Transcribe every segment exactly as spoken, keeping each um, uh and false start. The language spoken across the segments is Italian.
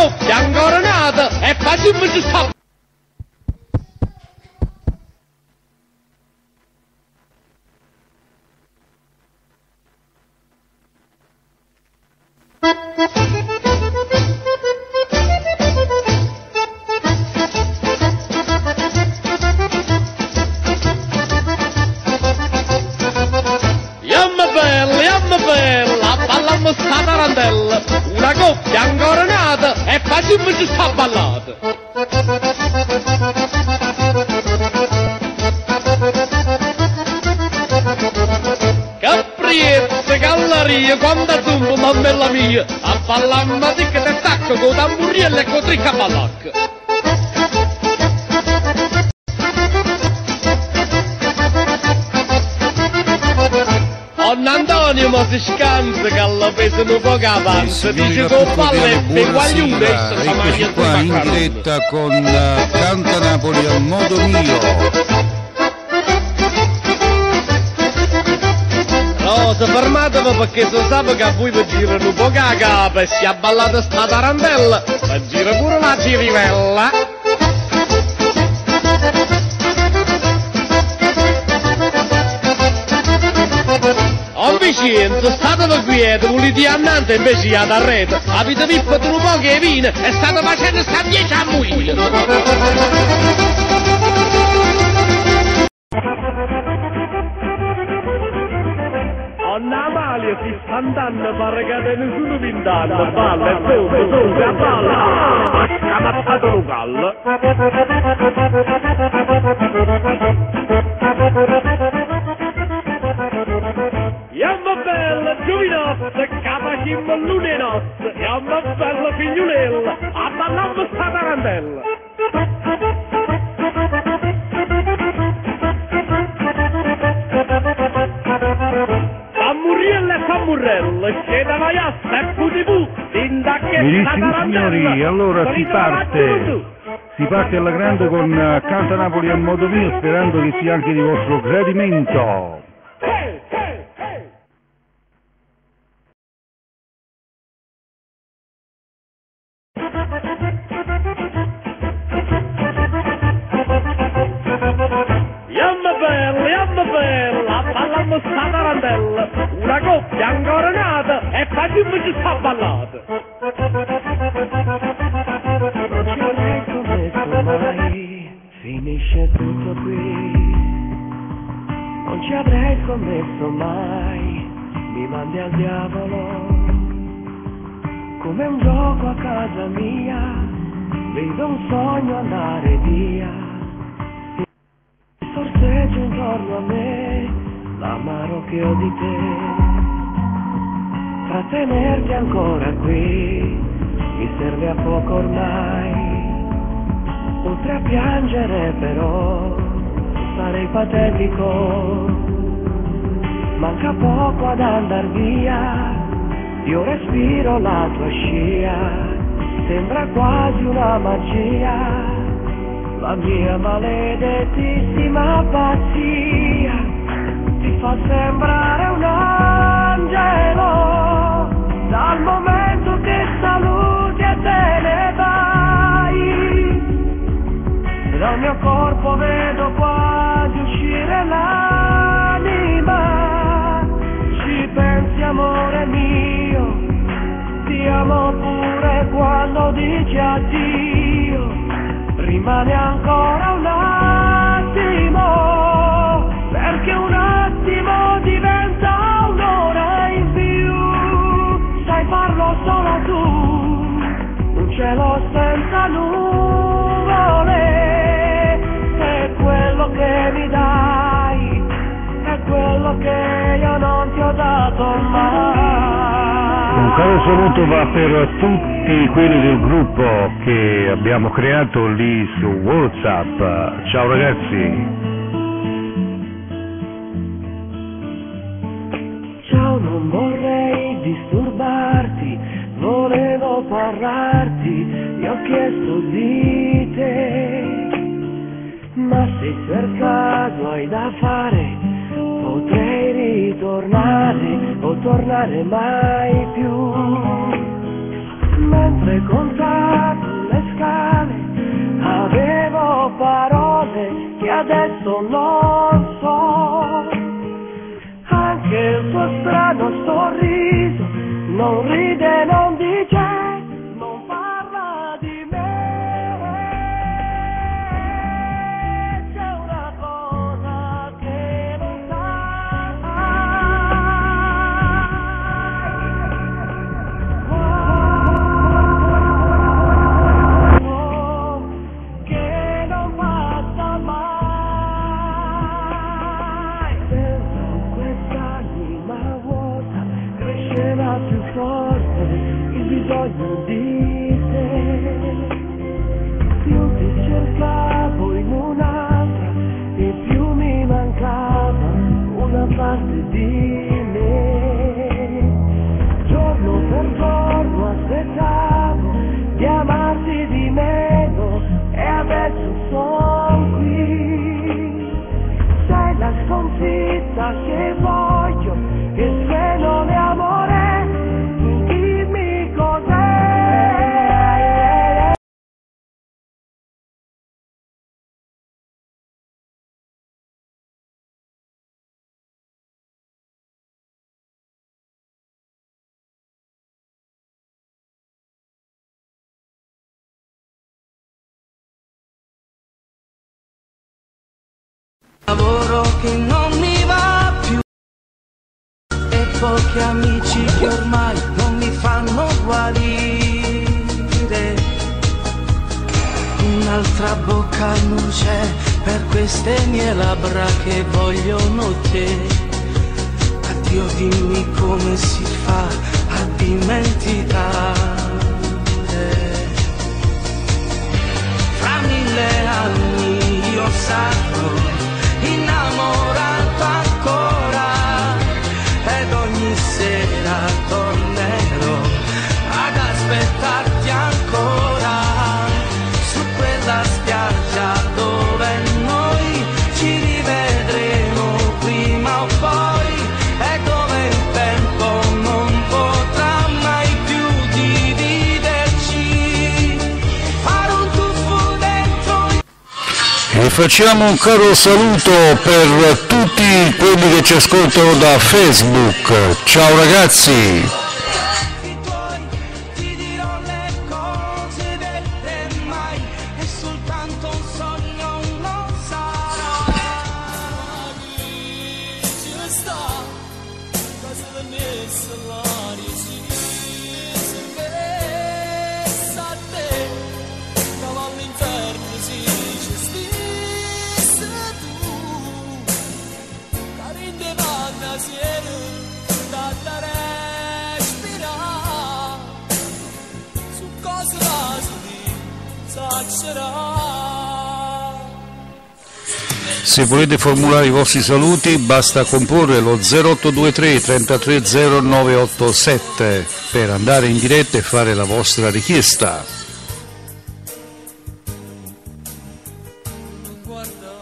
coppia ancora nata e facciamo ci sta. Sta tarantella, una coppia ancora nata e facciamo ci sta ballata. Caprietta, galleria, quanta zumba, mammella mia, a ballamma di che te stacco con tamburiella e con tricca ballacca. Antonio ma si scansa che alla pesano poco avanza, dice con pallette guaglione e sta maglia qua in diretta con uh, Canta Napoli a modo mio. Rosa, fermatevi perché si sa che a voi vi girano un po' a capo e si è ballata sta tarantella, ma gira pure la girivella. Vicino, state quieti, volete andare invece ad arredo, avete pippato un po' che vino e state facendo sta dieci a muina. Onna Amalia si sta andando, pare che da nessuno vint'anni, balla e sotto, sotto, a balla, ha scamazzato lo gallo. Yamma bella giovinotto, capacimmo lune notte, yamma bella figliulella, a ballammo sta tarantella. Sammurriella e sammurrella, scena vaiassa e putipu, tinda che sta tarantella. Signori, allora si parte, si parte alla grande con uh, Canta Napoli a modo mio, sperando che sia anche di vostro gradimento. Yamma bella, yamma bella, ballammo sta tarantella, una coppia ancora nata e facciamo ci sta ballata. Non ci avrei scommesso mai, finisce tutto qui. Non ci avrei scommesso mai, mi mandi al diavolo. Come un gioco a casa mia, vedo un sogno andare via. Sorseggia intorno a me l'amaro che ho di te. Trattenerti ancora qui mi serve a poco ormai. Oltre a piangere però sarei patetico. Manca poco ad andar via, io respiro la tua scia, sembra quasi una magia. La mia maledettissima pazzia ti fa sembrare un angelo dal momento che saluti e te ne vai. Dal mio corpo vedo quasi uscire l'anima. Ci pensi amore mio, ti amo pure quando dici addio. Rimane ancora un attimo, perché un attimo diventa un'ora in più. Sai farlo solo tu, un cielo senza nuvole, è quello che mi dai, è quello che io non ti ho dato mai. Un caro saluto va per tutti quelli del gruppo che abbiamo creato lì su WhatsApp. Ciao ragazzi. Ciao, non vorrei disturbarti, volevo parlarti, ti ho chiesto di te. Ma se per caso hai da fare, potrei ritornare o tornare mai più. mentre contavo le scale, avevo parole che adesso non so. Anche il tuo strano sorriso non ride, non dice, non parla di me. C'è una cosa che non sai, che non passa mai. Dentro quest'anima vuota cresceva più forte il bisogno di te. Più ti cercavo in un'altra e più mi mancava una parte di me. Giorno per giorno aspettavo di amarti di meno e adesso son qui. Sei la sconfitta che voglio, e se non è amore, dimmi cos'è. Lavoro che non mi va più e pochi amici che ormai non mi fanno guarire. Un'altra bocca non c'è per queste mie labbra che vogliono te. Addio, dimmi come si fa a dimenticare. Fra mille anni io sarò innamorato ancora ed ogni sera tornerò ad aspettarti ancora su quella spiaggia dove noi ci rivedremo prima o poi e dove il tempo non potrà mai più dividerci. Fare un tuffo dentro. E facciamo un caro saluto per tutti quelli che ci ascoltano da Facebook. Ciao ragazzi! Ti dirò le cose vere mai, è soltanto un sogno, non sarà. Ci sta, cosa da me salari, ci messa a te, cavallo inferno, si ci stesse tu, carinde vanna siero, da respirare, su cosa da si saccerà. Se volete formulare i vostri saluti basta comporre lo zero otto due tre trentatré zero nove otto sette per andare in diretta e fare la vostra richiesta. Non guarda,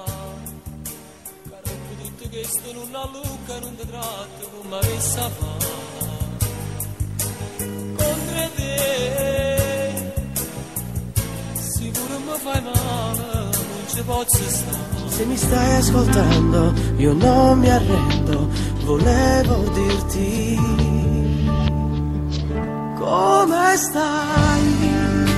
caro, ho detto che sto in una lucca, non ti tratto come avessi a fare. Contro te, sicuro mi fai male, non ci posso stare. Se mi stai ascoltando, io non mi arrendo, volevo dirti come stai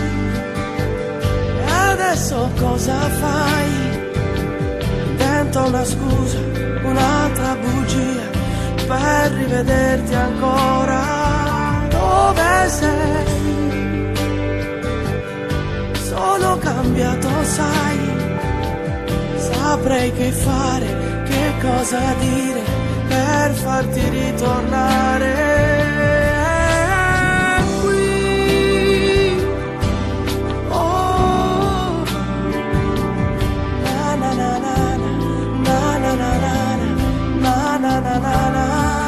e adesso cosa fai? Invento una scusa, un'altra bugia per rivederti ancora. Dove sei? Sono cambiato, sai. Saprei che fare, che cosa dire per farti ritornare qui. Oh, na na na na na na na na na na na.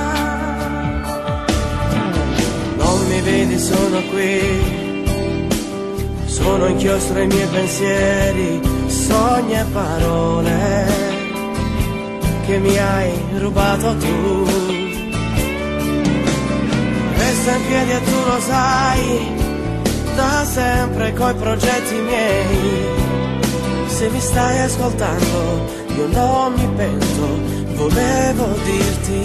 Non mi vedi, sono qui, sono inchiostro ai miei pensieri, sogni e parole che mi hai rubato tu. Resto in piedi e tu lo sai, da sempre coi progetti miei. Se mi stai ascoltando, io non mi pento, volevo dirti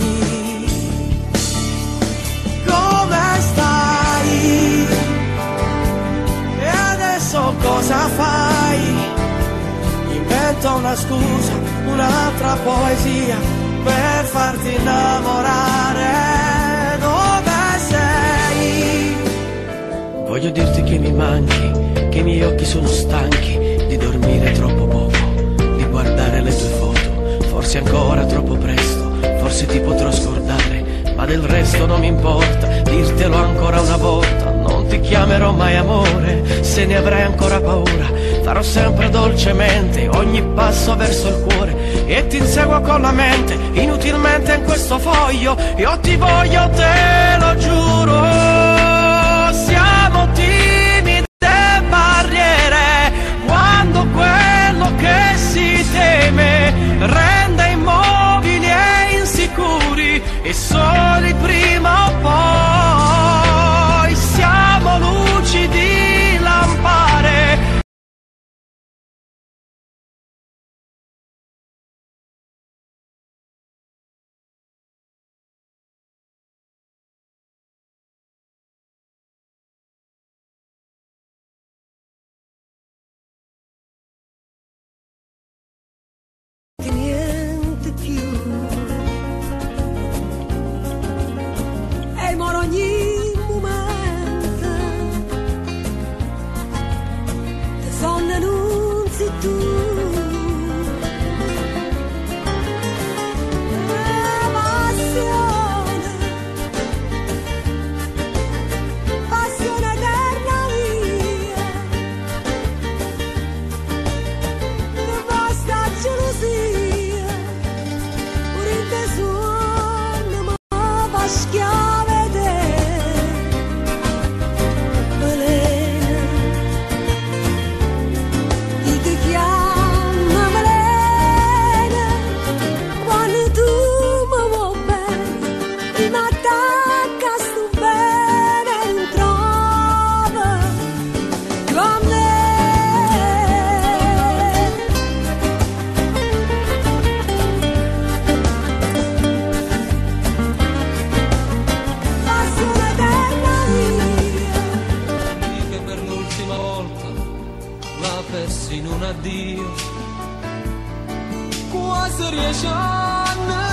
come stai e adesso cosa fai? Invento una scusa, un'altra poesia per farti innamorare. Dove sei? Voglio dirti che mi manchi, che i miei occhi sono stanchi di dormire troppo poco, di guardare le tue foto. Forse ancora troppo presto, forse ti potrò scordare, ma del resto non mi importa, dirtelo ancora una volta. Non ti chiamerò mai amore, se ne avrai ancora paura. Farò sempre dolcemente ogni passo verso il cuore e ti inseguo con la mente, inutilmente in questo foglio. Io ti voglio, te lo giuro. Siamo timide barriere, quando quello che si teme rende immobili e insicuri e soli prima o poi. Siamo luci di lampare. Niente più e moro ogni momento te sonno annunzi tu passione passione eterna mia non basta gelosia. Schiave te, Malena, chi ti chiama Malena, quando tu mi vuoi bene, mi attacca sto bene, non trova con me. In un addio quasi riesci a ne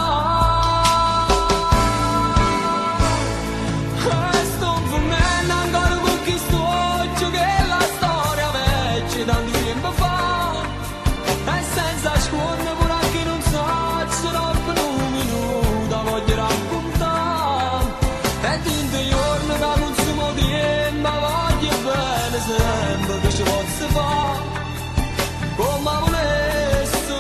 fare e sto fumando ancora con chi sto occhio che la storia vecchia tanto tempo fa e senza scuola pure a chi non sa troppo un minuto voglio raccontare e tinte giorni che consumo tempo voglio bene sempre che ci posso fare come volessi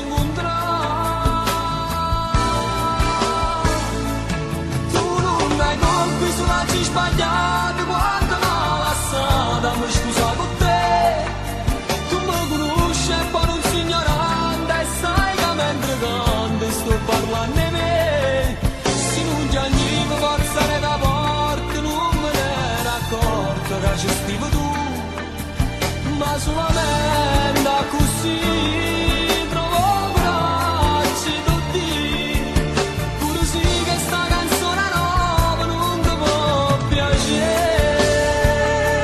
incontrare. Tu non hai colpi sulla ci sbagliata quando no la strada mi scusa con te. Tu mi conosci e poi non sei ignorante e sai che mentre canto sto parlando di me. Se non ti andiamo forza da porta non me ne ero accorto che ci stivo tu, ma solamente così trovo bracci tutti, pure sì che sta canzone nuova non ti può piacere.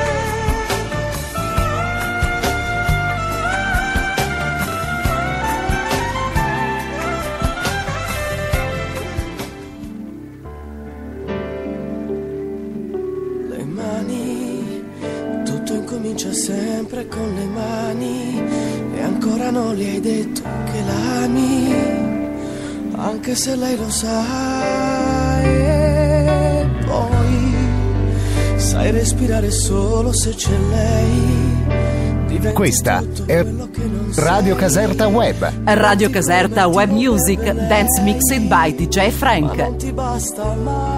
Le mani, tutto incomincia sempre con le mani e ancora non le hai detto che l'ami, anche se lei lo sa. E poi sai respirare solo se c'è lei. Diventa Questa è Radio Caserta Web. Radio Caserta Web Music, dance mixed by D J Frank. Ma non ti basta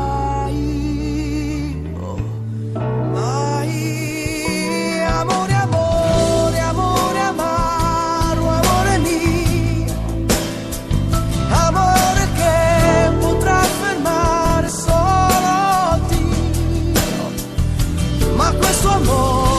mai, oh, mai. Amore, amore, amore, amaro, amore mio, amore che potrà fermare solo Dio, ma questo amore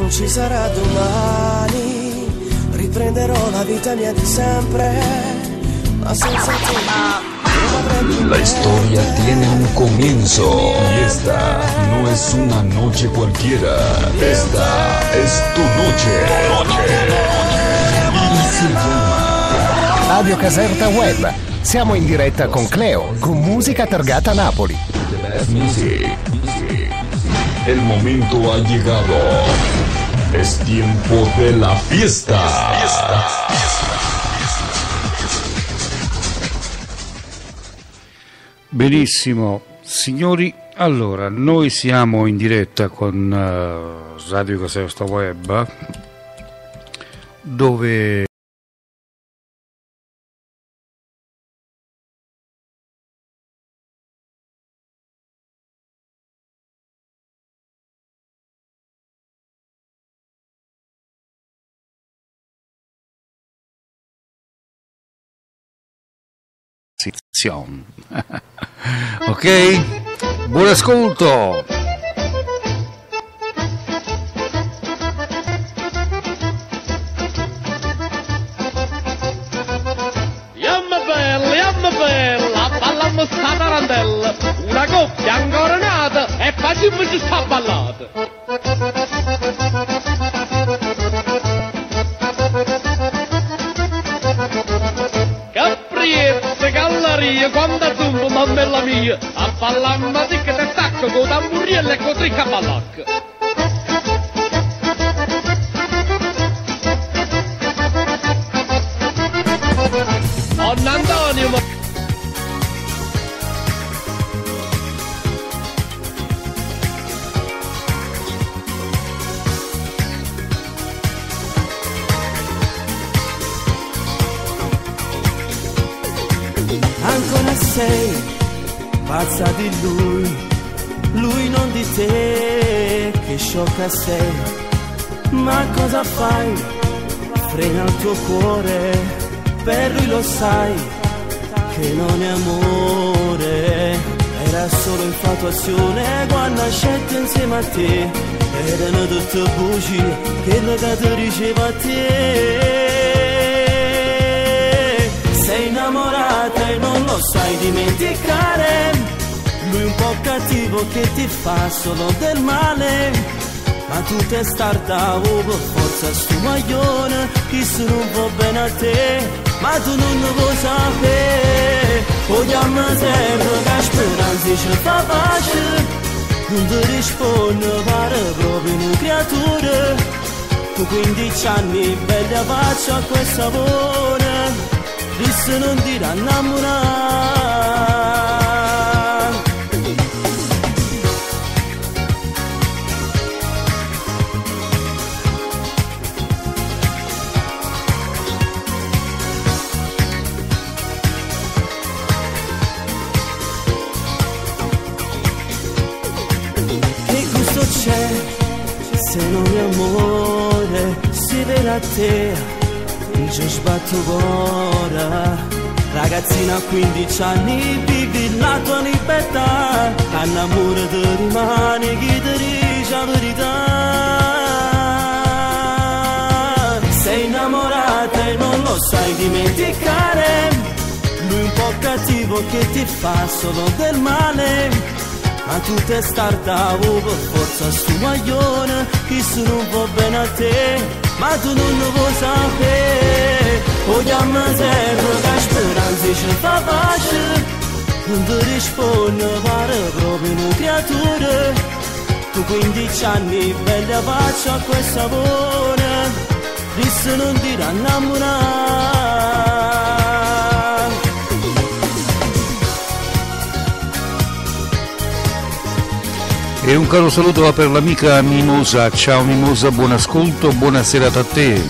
non ci sarà domani, riprenderò la vita mia di sempre, ma senza te. La historia tiene un comienzo y esta no es una noche cualquiera. Esta es tu noche. Y se llama Radio Caserta Web. Siamo in diretta con Cleo, con musica targata Napoli. Music. El momento ha llegado. Es tiempo de la fiesta. Benissimo, signori, allora noi siamo in diretta con uh, Radio Caserta Web, dove ok? Buon ascolto! Yamma bella, yamma bella, ballammo sta tarantella, una coppia ancora nata e facciamo ci sta ballata. Caprietta, galleria, quanta zumba, mammella mia, a ballamma di che te stacco con tamburiello e con tricca ballacca. Don Antonio, ma... Ancora sei pazza di lui, lui non di te, che sciocca sei. Ma cosa fai? Frena il tuo cuore, per lui lo sai che non è amore, era solo infatuazione quando ha scelto insieme a te. Erano tutte bugie che lo ti diceva a te. Sei innamorata e non lo sai dimenticare, lui un po' cattivo che ti fa solo del male, ma tu te stardavo per forza stu maglione, che se non va bene a te, ma tu non lo vuoi sapere. Vogliamo sempre che speranza ci fa pace, non ti risponde pare proprio una creatura, tu quindici anni bella faccia a quel sapore, disse non dirà innamorare. Che gusto c'è se non è amore, si vede a te. Ci sbatto ora, ragazzina a quindici anni, vivi la tua libertà, all'amore ti rimane chi ti dice la verità. Sei innamorata e non lo sai dimenticare, lui un po' cattivo che ti fa solo del male, ma tu te stardavo per forza stu maglione, che se non va bene a te, ma tu non lo vuoi sapere. Vogliamo sempre che speranza ci fa pace, non ti risponde pare proprio una creatura, tu quindici anni bella faccia a quel sapore, disse non dirà innamorare. E un caro saluto va per l'amica Mimosa. Ciao Mimosa, buon ascolto, buona serata a te.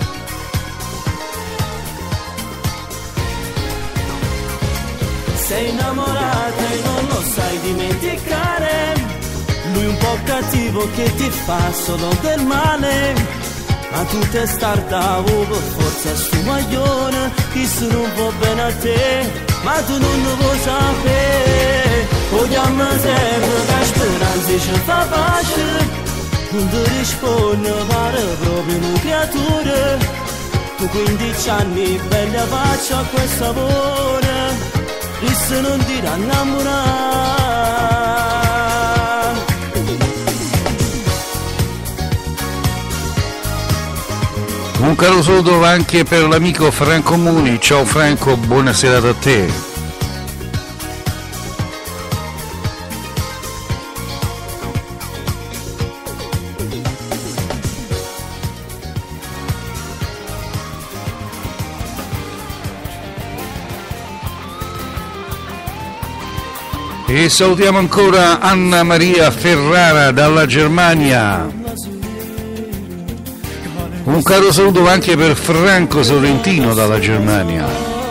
Sei innamorata e non lo sai dimenticare, lui un po' cattivo che ti fa solo del male, ma tu te stardavo per forza stu maglione, che se non va bene a te, ma tu non lo vuoi sapere. Vogliamo sempre che speranza ci fa pace, non ti risponde, pare proprio una creatura. Tu quindici anni, bella faccia a quel sapore, e se non ti innamorare. Un caro saluto anche per l'amico Franco Muni. Ciao Franco, buona serata a te. E salutiamo ancora Anna Maria Ferrara dalla Germania. Un caro saluto anche per Franco Sorrentino dalla Germania.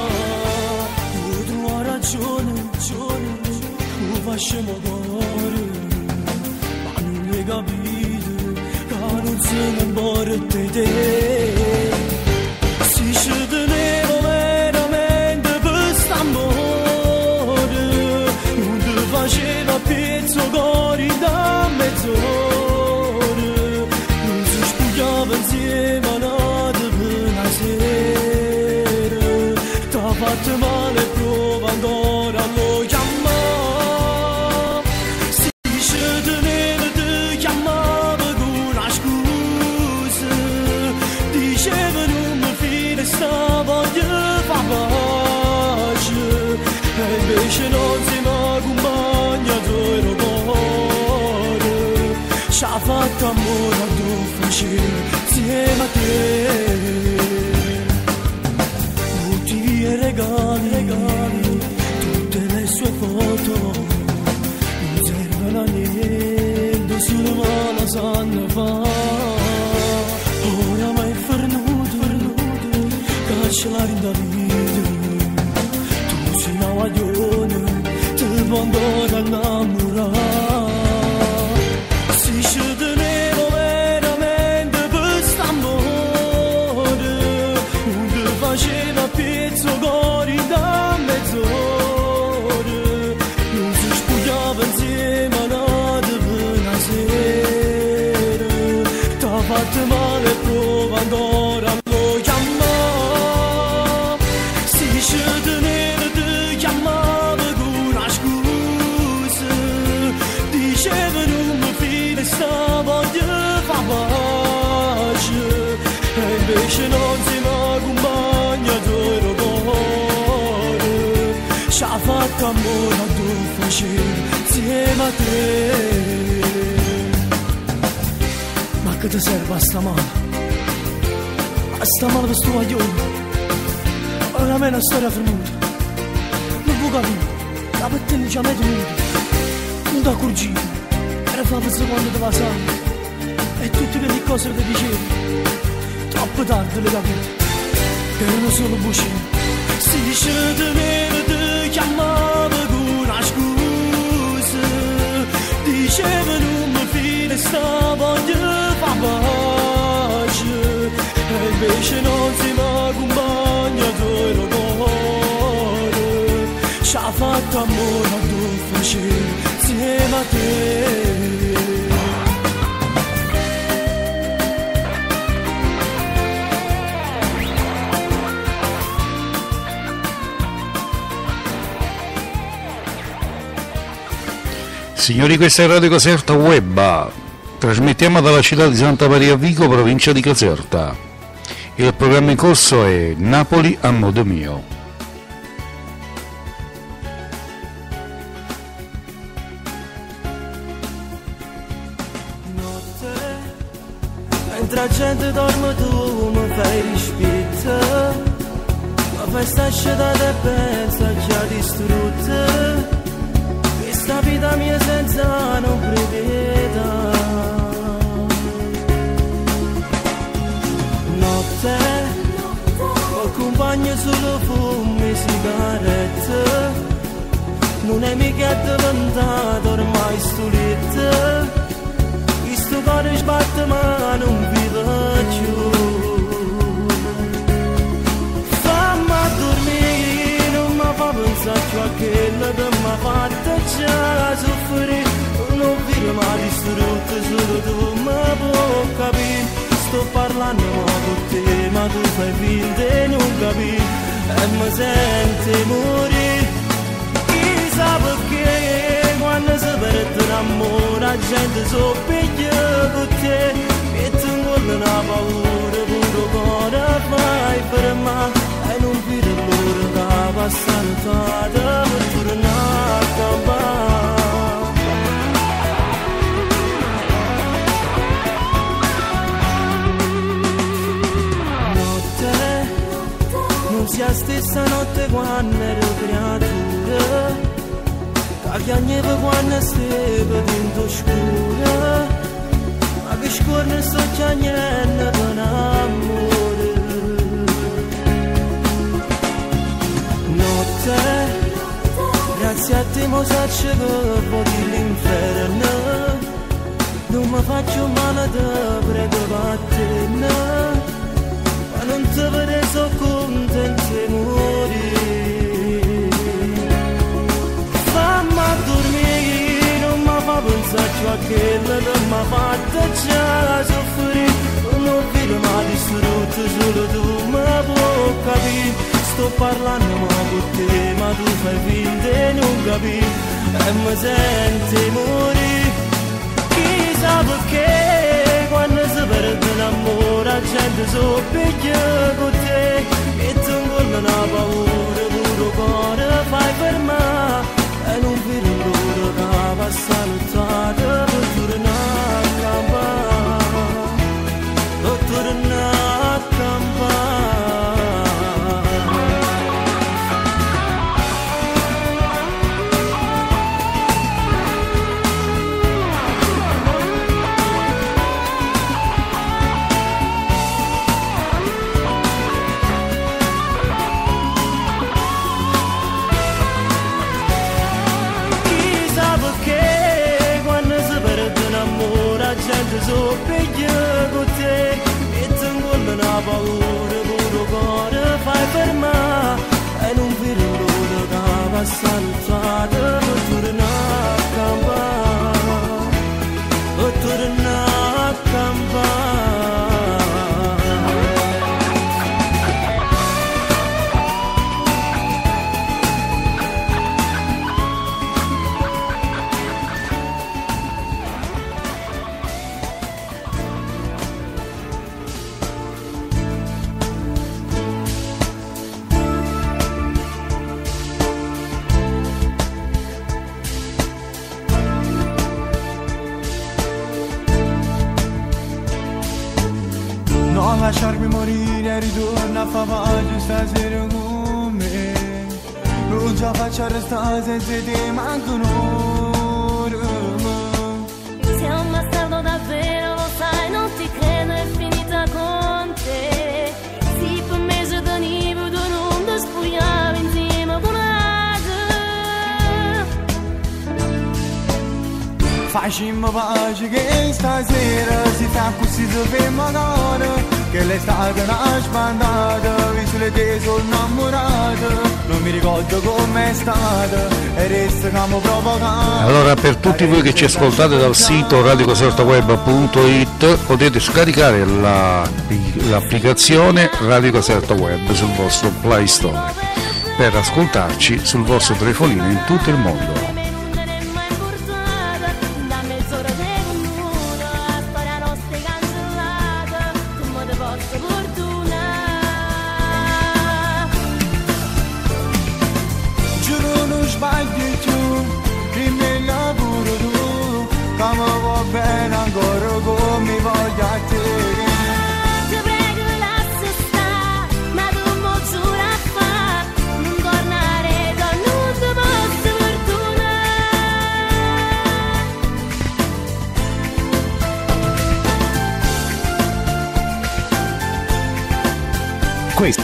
Fatto male, prova ancora a lo chiamare. Si dice tenere ti chiamava con una scusa, diceva non mi fide, sta voglio fa pace, e invece non si mi accompagna il cuore. Ci ha fatto amore a tu facere insieme a te. E regali, regali, tutte le sue foto, non servono a niente, solo ma la sanno fa. Ora mai fernuto, fernuto, cancellare da vita. Tu sei una guaglione, te può ancora innamorare. Si ci tenevo veramente per st'amore, non ti faceva pezzo cori da mezz'ora, non si spogliava insieme a nata per una sera. T'ha fatto male e prova ancora a lo chiamare. Si ci teneva ti chiamava con una scusa, diceva non mi fide, sta voglio fa pace, e invece non si mi accompagna il cuore. Ci ha fatto amore a tu facere insieme a te. Ma che ti serve a sta mano? A sta mano per sto guaglione? Ora a me è una storia frenuta, non può capire, la pettina non ci ha mai tenuta, non ti accorgi, era fa per quando ti va sangue, e tutte quelle cose che ti dicevi, troppo tardi le capite, che erano solo bucine. Si dice tenere ti chiamava con una scusa, diceva non mi fide, sta voglio fa pace, e invece non si mi accompagna il cuore. Ci ha fatto amore a tu facere insieme a te. Signori, questa è Radio Caserta Web, trasmettiamo dalla città di Santa Maria Vico, provincia di Caserta. Il programma in corso è Napoli a modo mio. Notte, mentre la gente dorme tu mi fai rispetto, ma fai sta scelta e pensa già distrutta. Questa vita mia senza non preveda. Notte, col compagno solo fumo e sigarette, non è mica diventato ormai stoletta. Questo cuore sbatte ma non vive più. Fammi a dormire, non mi fa pensare più a quello che mi ha fatto già soffrire, non vive mai. distrutto solo tu mi puoi capire. Sto parlando con te ma tu fai finta e non capi e mi senti morire. Chissà perché quando si perde l'amore la gente soppiglia con te e ti ingolla una paura pure cuore fai per me e non vedo l'ora che passa nottata per tornare a campare. Non sia la stessa notte quando ero creatura, che chiagneva quando stava dentro scura, ma che scorre sto chiagnendo per amore. Notte, grazie a te mo saccio che poi l'inferno, non mi faccio male da prego per te, no. Non ti vedrei so contento di morire. Fammi dormire, non mi fa pensare a quello che mi ha fatto già soffrire. Non vedo mai distrutto, solo tu mi puoi capire. Sto parlando ma con te, ma tu fai finta e non capi e mi senti morire. Chissà perché quando si perde l'amore la gente soppiglia con te e ti ingolla una paura pure cuore fai per me e non vedo l'ora che passa nottata per tornare a campare, per tornare a campare. Soppiglia con te e ti ingolla una paura pure cuore fai per me e non vedo l'ora che passa nottata per tornare a campare, per tornare a campare. Non lasciarmi morire, ritorna a far pace stasera con me. Non ce la faccio restare senza te, manco un'ora. Sei un bastardo davvero, lo sai, non ti credo, è finita con te. Sì, per me se tenivo, tu non ti spogliavi insieme con altri. Facciamo pace che stasera si fa così dobbiamo andare. Che l'estate è una sbandata, visto le te sono innamorato. Non mi ricordo com'è stata e resto che mi provocava. Allora, per tutti voi che ci ascoltate dal sito radio caserta web punto it potete scaricare la, l'applicazione Radio Caserta Web sul vostro Play Store per ascoltarci sul vostro telefonino in tutto il mondo. Questo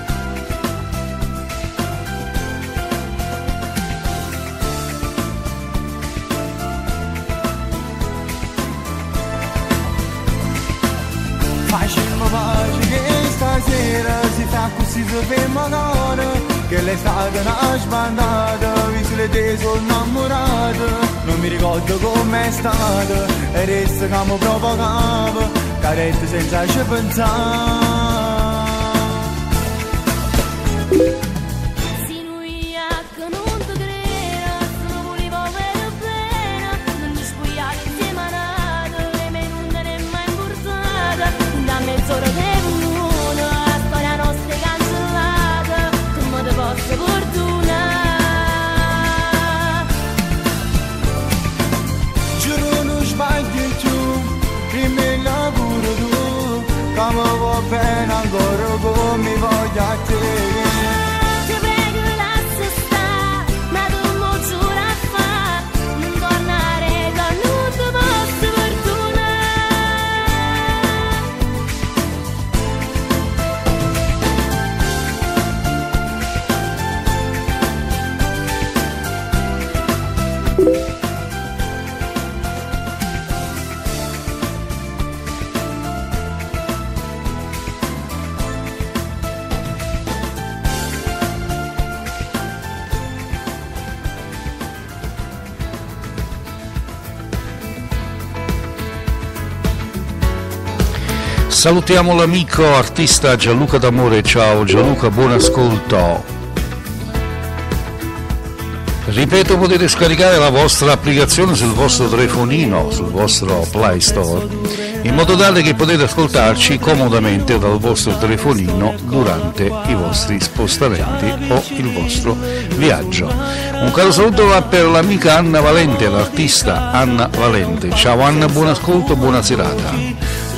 facciamo pace che stasera si fa così dobbiamo andare. Che l'estate è una sbandata, visto le te sono innamorato. non mi ricordo com'è stato, e resto che mi provocava, carette senza ci pensare. Mezz'ora che uno, la storia nostra è cancellata, come te posso fortuna. Giuro non sbagli tu, prima il lavoro tu, come va bene ancora come mi voglio a te. Ti prego lascia stare, ma tu mo giura a fa, non tornare da non ti posso fortuna. Salutiamo l'amico artista Gianluca D'Amore. Ciao Gianluca, buon ascolto. Ripeto, potete scaricare la vostra applicazione sul vostro telefonino, sul vostro Play Store, in modo tale che potete ascoltarci comodamente dal vostro telefonino durante i vostri spostamenti o il vostro viaggio. Un caro saluto va per l'amica Anna Valente, l'artista Anna Valente. Ciao Anna, buon ascolto, buona serata.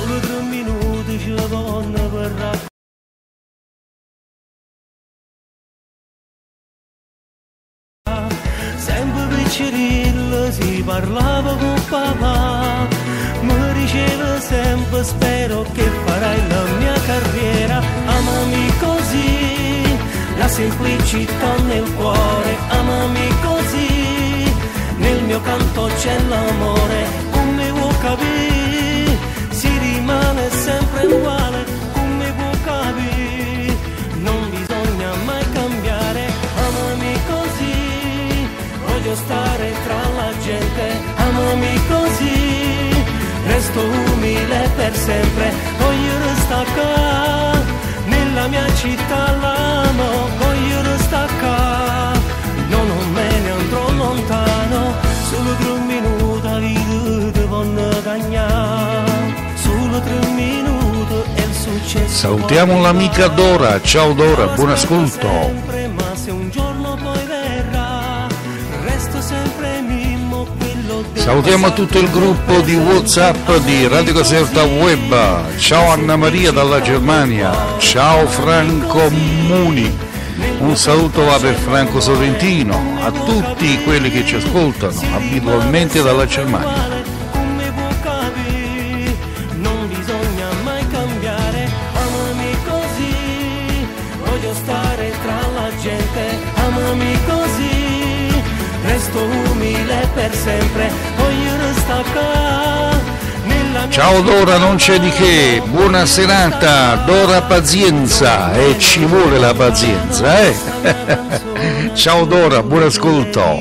Si parlava con papà, mi diceva sempre spero che farai la mia carriera, amami così, la semplicità nel cuore, amami così, nel mio canto c'è l'amore, come vuoi capire, si rimane sempre uguale, come vuoi capire, non bisogna mai cambiare, amami così, voglio stare tra la gente, amami così, resto umile per sempre, voglio restare qua, nella mia città l'amo, voglio restare qua, no, non me ne andrò lontano, solo tre minuti a vita ti vanno cagnare, solo tre minuti e il successo. Salutiamo l'amica Dora, ciao Dora, buon ascolto. Sempre, ma se un giorno poi verrà, resto sempre mimmo quello del Salutiamo tutto il gruppo di WhatsApp di Radio Caserta Web. Ciao Anna Maria dalla Germania. Ciao Franco Muni. Un saluto va per Franco Sorrentino, a tutti quelli che ci ascoltano abitualmente dalla Germania. Come vuoi capire, non bisogna mai cambiare, amami così, voglio stare tra la gente, amami così, resto umile per sempre, voglio restare qua. Ciao Dora, non c'è di che, buona serata, Dora pazienza, e ci vuole la pazienza, eh? Ciao Dora, buon ascolto.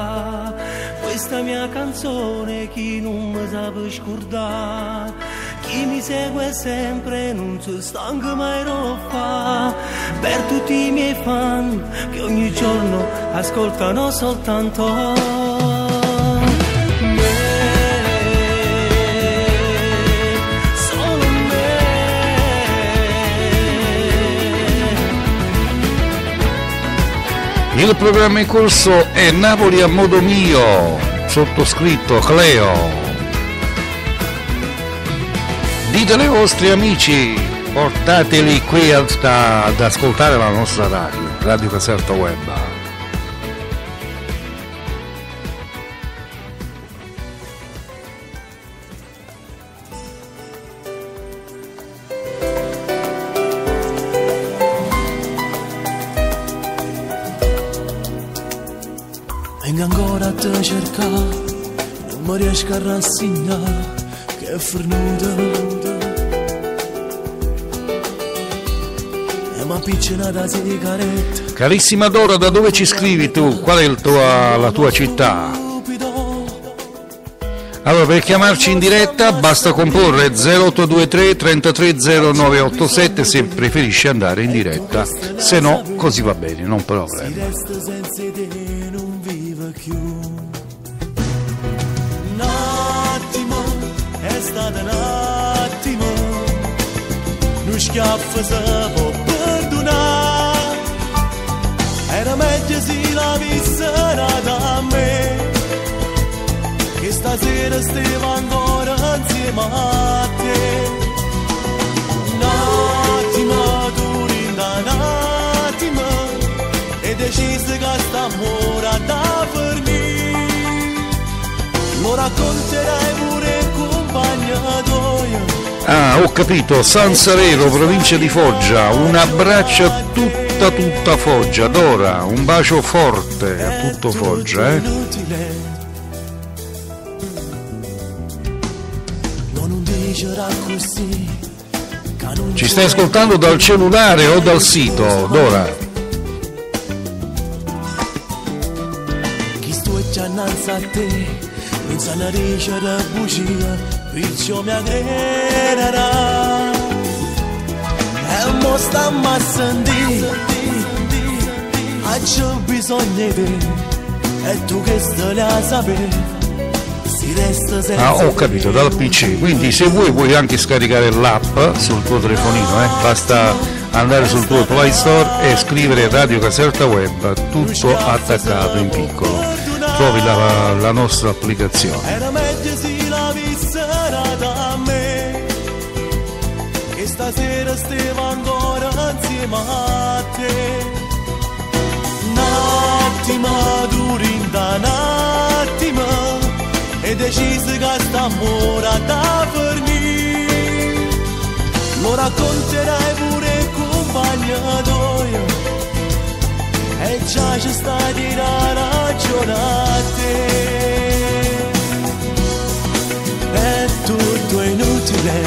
Questa mia canzone chi non mi sa scordare, chi mi segue sempre non si stanca mai lo fa, per tutti i miei fan che ogni giorno ascoltano soltanto Il programma in corso è Napoli a modo mio, sottoscritto Cleo. Ditelo ai vostri amici, portateli qui ad, ad ascoltare la nostra radio, Radio Caserta Web. Vengo ancora a te cercare, non mi riesco a rassegnare, che è fornuta. E mi appicciona da Carissima Dora, da dove ci scrivi tu? Qual è il tua, la tua città? Allora, per chiamarci in diretta basta comporre zero otto due tre trentatré zero nove otto sette se preferisci andare in diretta, se no così va bene, non problema. Resta senza te non vive più. Un attimo, è stato un attimo, non schiaffo se può perdonare, era meglio se la vissera da me, che stasera stiamo ancora insieme a te. Un attimo, tu rinda un attimo, e decise che st'amore da finire, lo racconterai pure compagna tua. Ah, ho capito, San Savero, provincia di Foggia, un abbraccio a tutta tutta Foggia, Dora, un bacio forte a tutto Foggia, eh? Ci stai ascoltando dal cellulare o dal sito, Dora? Chi sto già innanzi a te, non sa ne riesce a bugia, perciò mi aggrenerà. E mo stiamo a sentire, c'è bisogno di te, e tu che stai a sapere. Ah, ho capito, dal P C, quindi se vuoi puoi anche scaricare l'app sul tuo telefonino, eh? Basta andare sul tuo Play Store e scrivere Radio Caserta Web, tutto attaccato in piccolo, trovi la, la nostra applicazione. Era meglio se la vissera da me, che stasera stiamo ancora insieme a te. Un attimo, durinda un attimo, e decise che st'amore da finire, lo racconterai pure compagna tua, e già ci sta di ragione a te. È tutto inutile,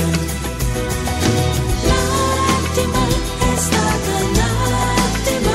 l'attimo è stato un attimo.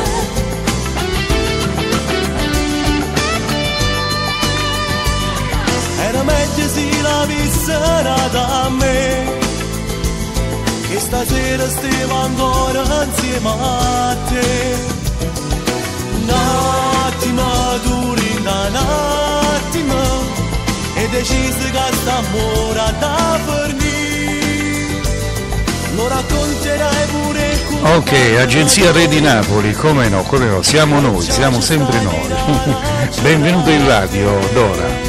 Era meglio se la vissera da me, che stasera stiamo ancora insieme a te. Un attimo, durinda un attimo, e decise che st'amore da finire, lo racconterai pure con. Ok, Agenzia Re di Napoli, come no, come no, siamo noi, siamo sempre noi. Benvenuto in radio, Dora.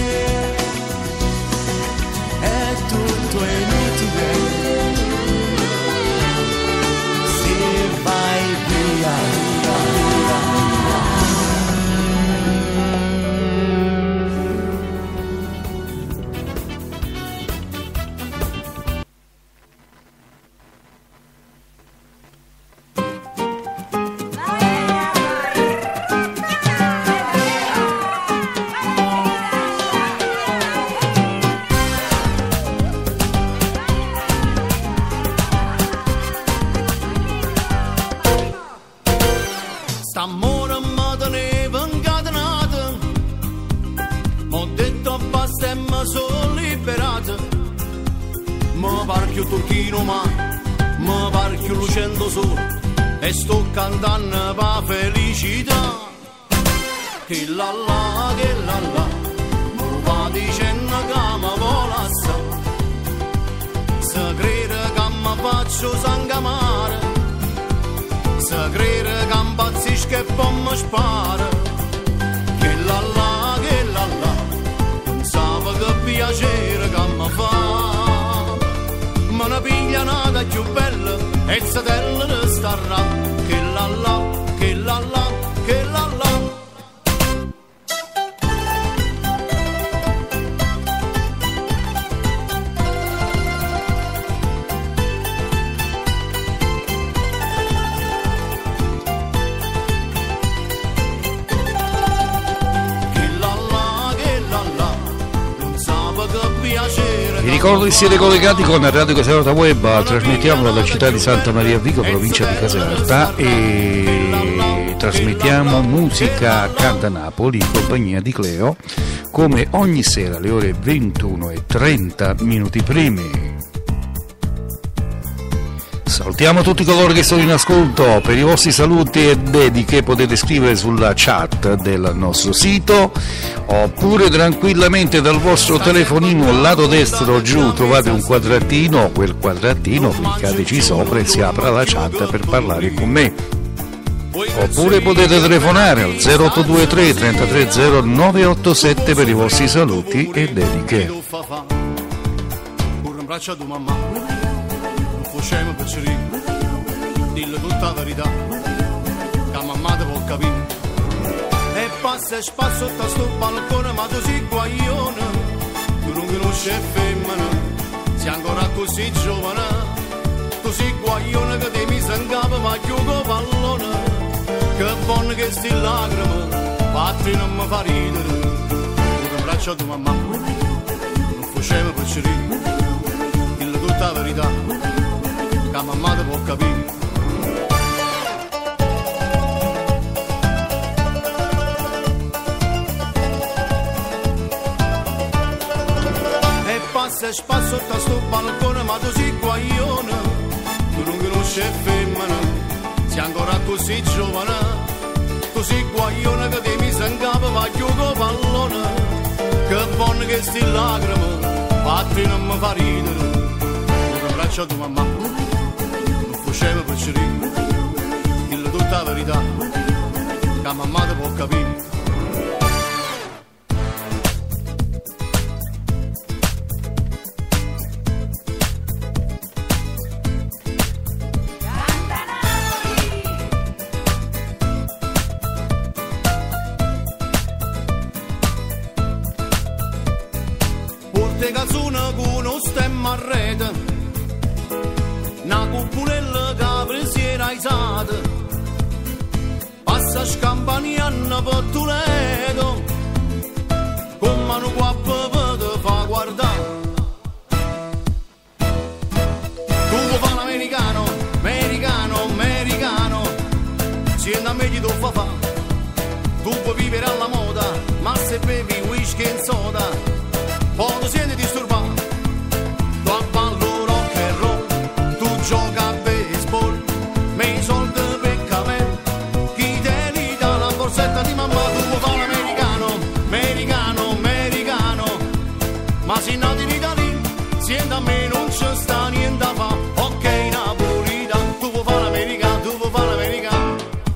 Vi ricordo che siete collegati con Radio Caserta Web, trasmettiamo dalla città di Santa Maria Vico, provincia di Caserta, e e trasmettiamo musica Canta Napoli in compagnia di Cleo come ogni sera alle ore ventuno e trenta minuti primi. Salutiamo tutti coloro che sono in ascolto. Per i vostri saluti e dediche potete scrivere sulla chat del nostro sito oppure tranquillamente dal vostro telefonino al lato destro giù trovate un quadratino, quel quadratino cliccateci sopra e si apre la chat per parlare con me. Oppure potete telefonare al zero otto due tre trentatré zero nove otto sette per i vostri saluti e dediche. Scemo per cerire, dillo tutta la verità, che mamma ti può capire. E passa e spasso da sto balcone, ma tu sei guaglione, tu non conosci femmina, sei ancora così giovane, tu sei guaglione che ti mi sangava ma chiudo pallone, che buono che sti lacrime, patri non mi fa ridere, tu abbraccio a tua mamma, non fu scemo per cerire, dillo tutta la verità. La mamma ti può capire. E passa e spasso da sto balcone, ma tu sei guaglione, tu non conosci femmina, sei ancora così giovane, tu sei guaglione che ti mi sangava ma chiudo pallone, che buono che sti lacrime, patri non mi fa ridere, un abbraccio a tua mamma. Scemo per cerire, dillo tutta la verità, che mamma ti può capire. Porte calzone con uno stemma a rete, una cupulella che si era isata, passa scampanianna per Toledo, con mano qua per te fa guardare. Tu vuoi fare l'americano, americano, americano, siendo a me chi tu fa fa, tu puoi vivere alla moda, ma se bevi whisky e soda, poi ti senti disturbato, tu abballo rock and roll, gioca a baseball, me i soldi per me, chi te li dà la borsetta di mamma, tu vuoi fare l'americano, americano, americano, ma se nati in Italia, siendo a me non c'è sta niente a fa, ok napolitano, tu vuoi fare l'americano, tu vuoi fare l'americano.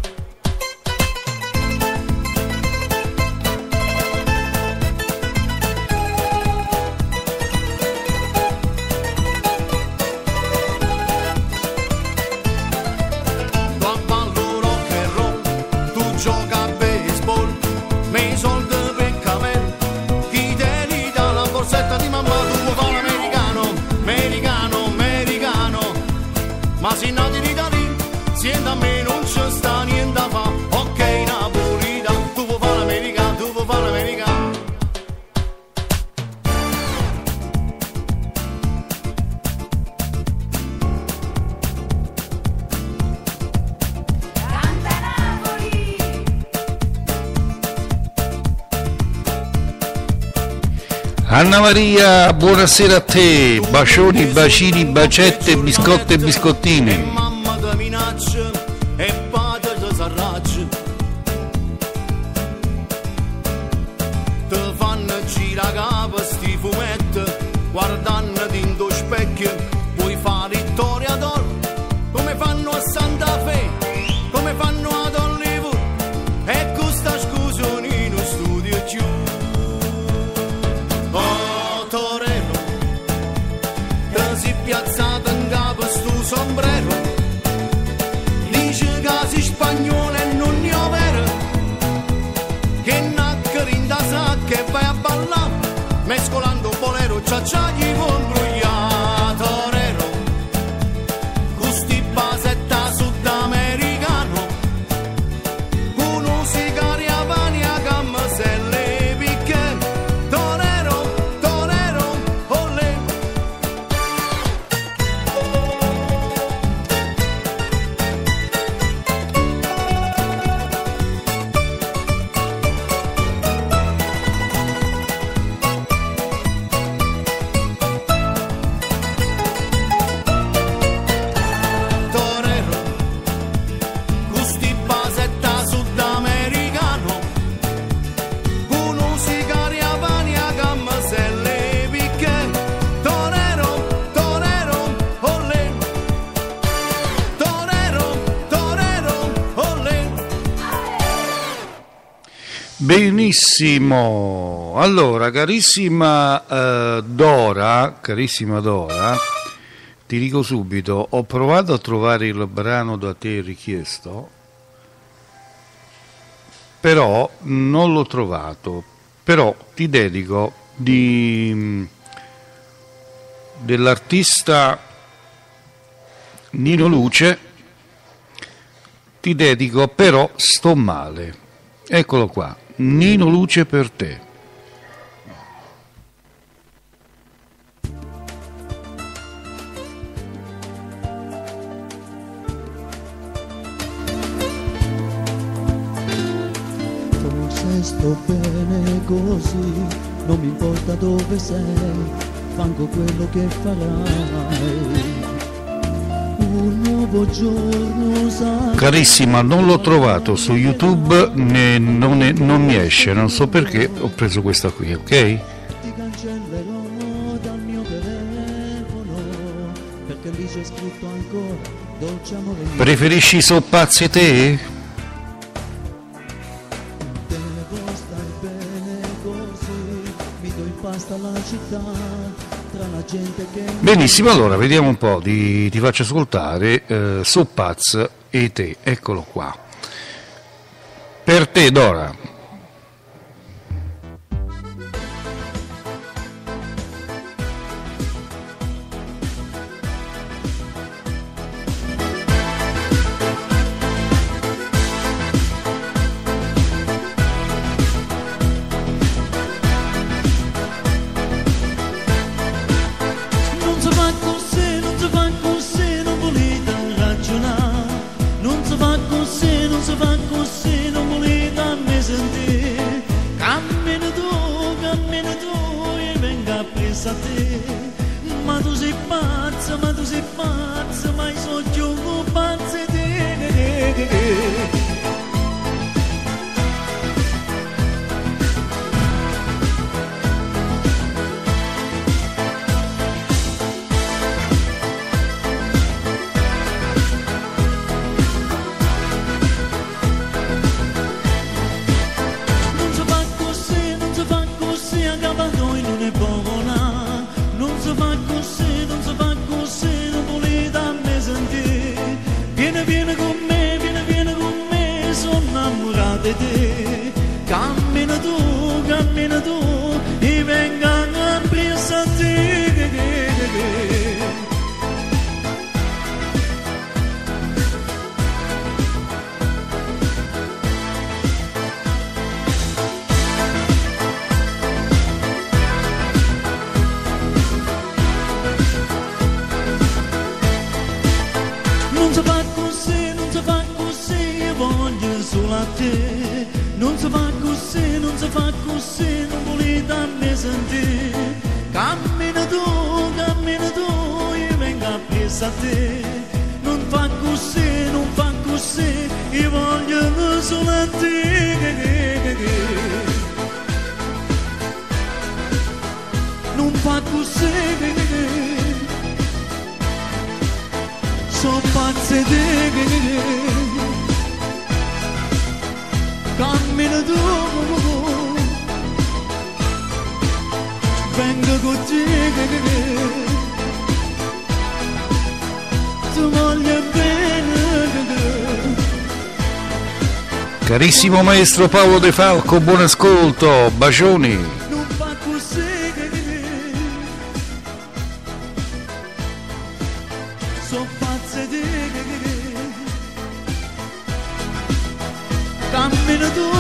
Gioca a baseball, me i soldi per me, chi te li dà la borsetta di mamma, tu vuoi fare l'americano, americano, americano, ma se nati in Italia, siendo a me non c'è sta niente a fa, ok napolitano, tu vuoi fare l'americano, tu vuoi fare l'americano. Anna Maria, buonasera a te, bacioni, bacini, bacette, biscotte e biscottini. Mamma ti minaccia e padre ti s'arraggia, ti fanno girare capo sti fumetti, guardando in tuo specchio, puoi fare vittoria d'oro, come fanno a Santa Fe, come fanno ad Hollywood, e questa scusa in studio più. Oh torero, ti si piazzato in capo sto sombrero, dice che sei spagnolo e non ne ho vero, che naccari in da sacca e vai a ballare, mescolando bolero, ciacciagli con bruglia. Torero, con sti basetta sudamericano, uno sigari a pani a gamma se le picche. Torero, torero, olè. Benissimo, allora carissima eh, Dora, carissima Dora, ti dico subito, ho provato a trovare il brano da te richiesto, però non l'ho trovato, però ti dedico di, dell'artista Nino Luce, ti dedico però Sto male, eccolo qua. Nino Luce per te. Forse sto bene così, non mi importa dove sei, fango quello che farai. Un nuovo giorno sarà. Carissima, non l'ho trovato su YouTube, né, non, è, non mi esce, non so perché, ho preso questa qui, ok? Ti cancellerò dal mio telefono, perché lì c'è scritto ancora dolce amore mio. Preferisci soppazze te? Devo star bene così, mi do in pasta alla città, tra la gente che... Benissimo, allora vediamo un po', ti, ti faccio ascoltare eh, Soppaz e te, eccolo qua. Per te, Dora. Ma tu sei pazza, ma tu sei pazza, ma io sono più pazza di te. Non si fa così, non si fa così, anche a noi non è buona. Non si fa così, non si fa così, non volete a me sentire. Vieni, vieni con me, vieni, vieni con me, sono innamorata di te. Cammina tu, cammina tu, e venga appresso a te. Non si fa così, non si fa così, io voglio solo a te. Non si fa così, non si fa così, non volete a me sentire. Cammina tu, cammina tu, io vengo appresso a te. Non fa così, non fa così, io voglio solo a te. Non fa così. Sono pazze di te, cammina tu, vengo con te, ti voglio bene. Carissimo maestro Paolo De Falco, buon ascolto, bacioni. Non fa così. Sono pazze di te, cammina tu,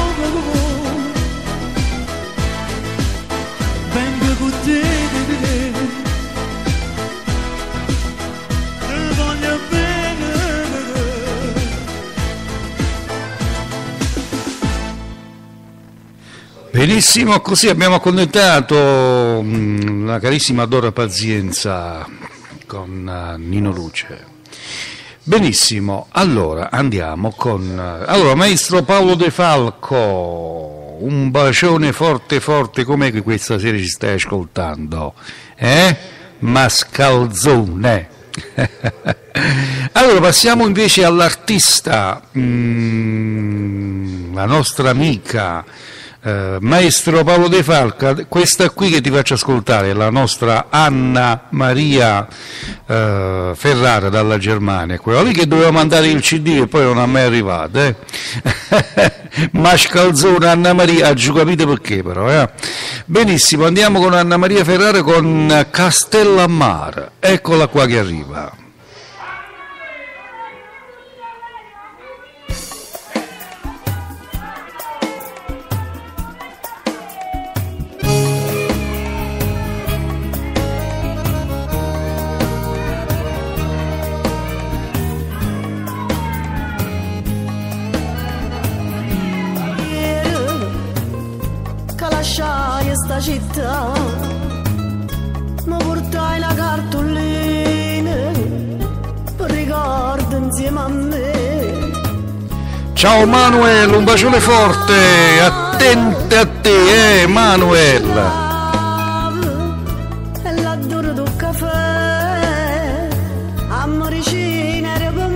vengo con te, ti voglio bene. Benissimo, così abbiamo accontentato mh, la carissima Dora Pazienza con uh, Nino Luce. Benissimo, allora andiamo con uh, allora maestro Paolo De Falco, un bacione forte forte, com'è che questa sera ci stai ascoltando? Eh? Mascalzone. Allora passiamo invece all'artista, mm, la nostra amica eh, maestro Paolo De Falca, questa qui che ti faccio ascoltare è la nostra Anna Maria eh, Ferrara dalla Germania, quella lì che doveva mandare il C D e poi non è mai arrivato, eh? Mascalzone Anna Maria, ha giù capito perché però, eh? Benissimo, andiamo con Anna Maria Ferrara con Castellammare, eccola qua che arriva. Lasciai sta città, mi portai la cartolina per ricordo insieme a me. Ciao Manuel, un bacione forte, attente a te, eh Manuel. E l'adoro del caffè, a Moricina era per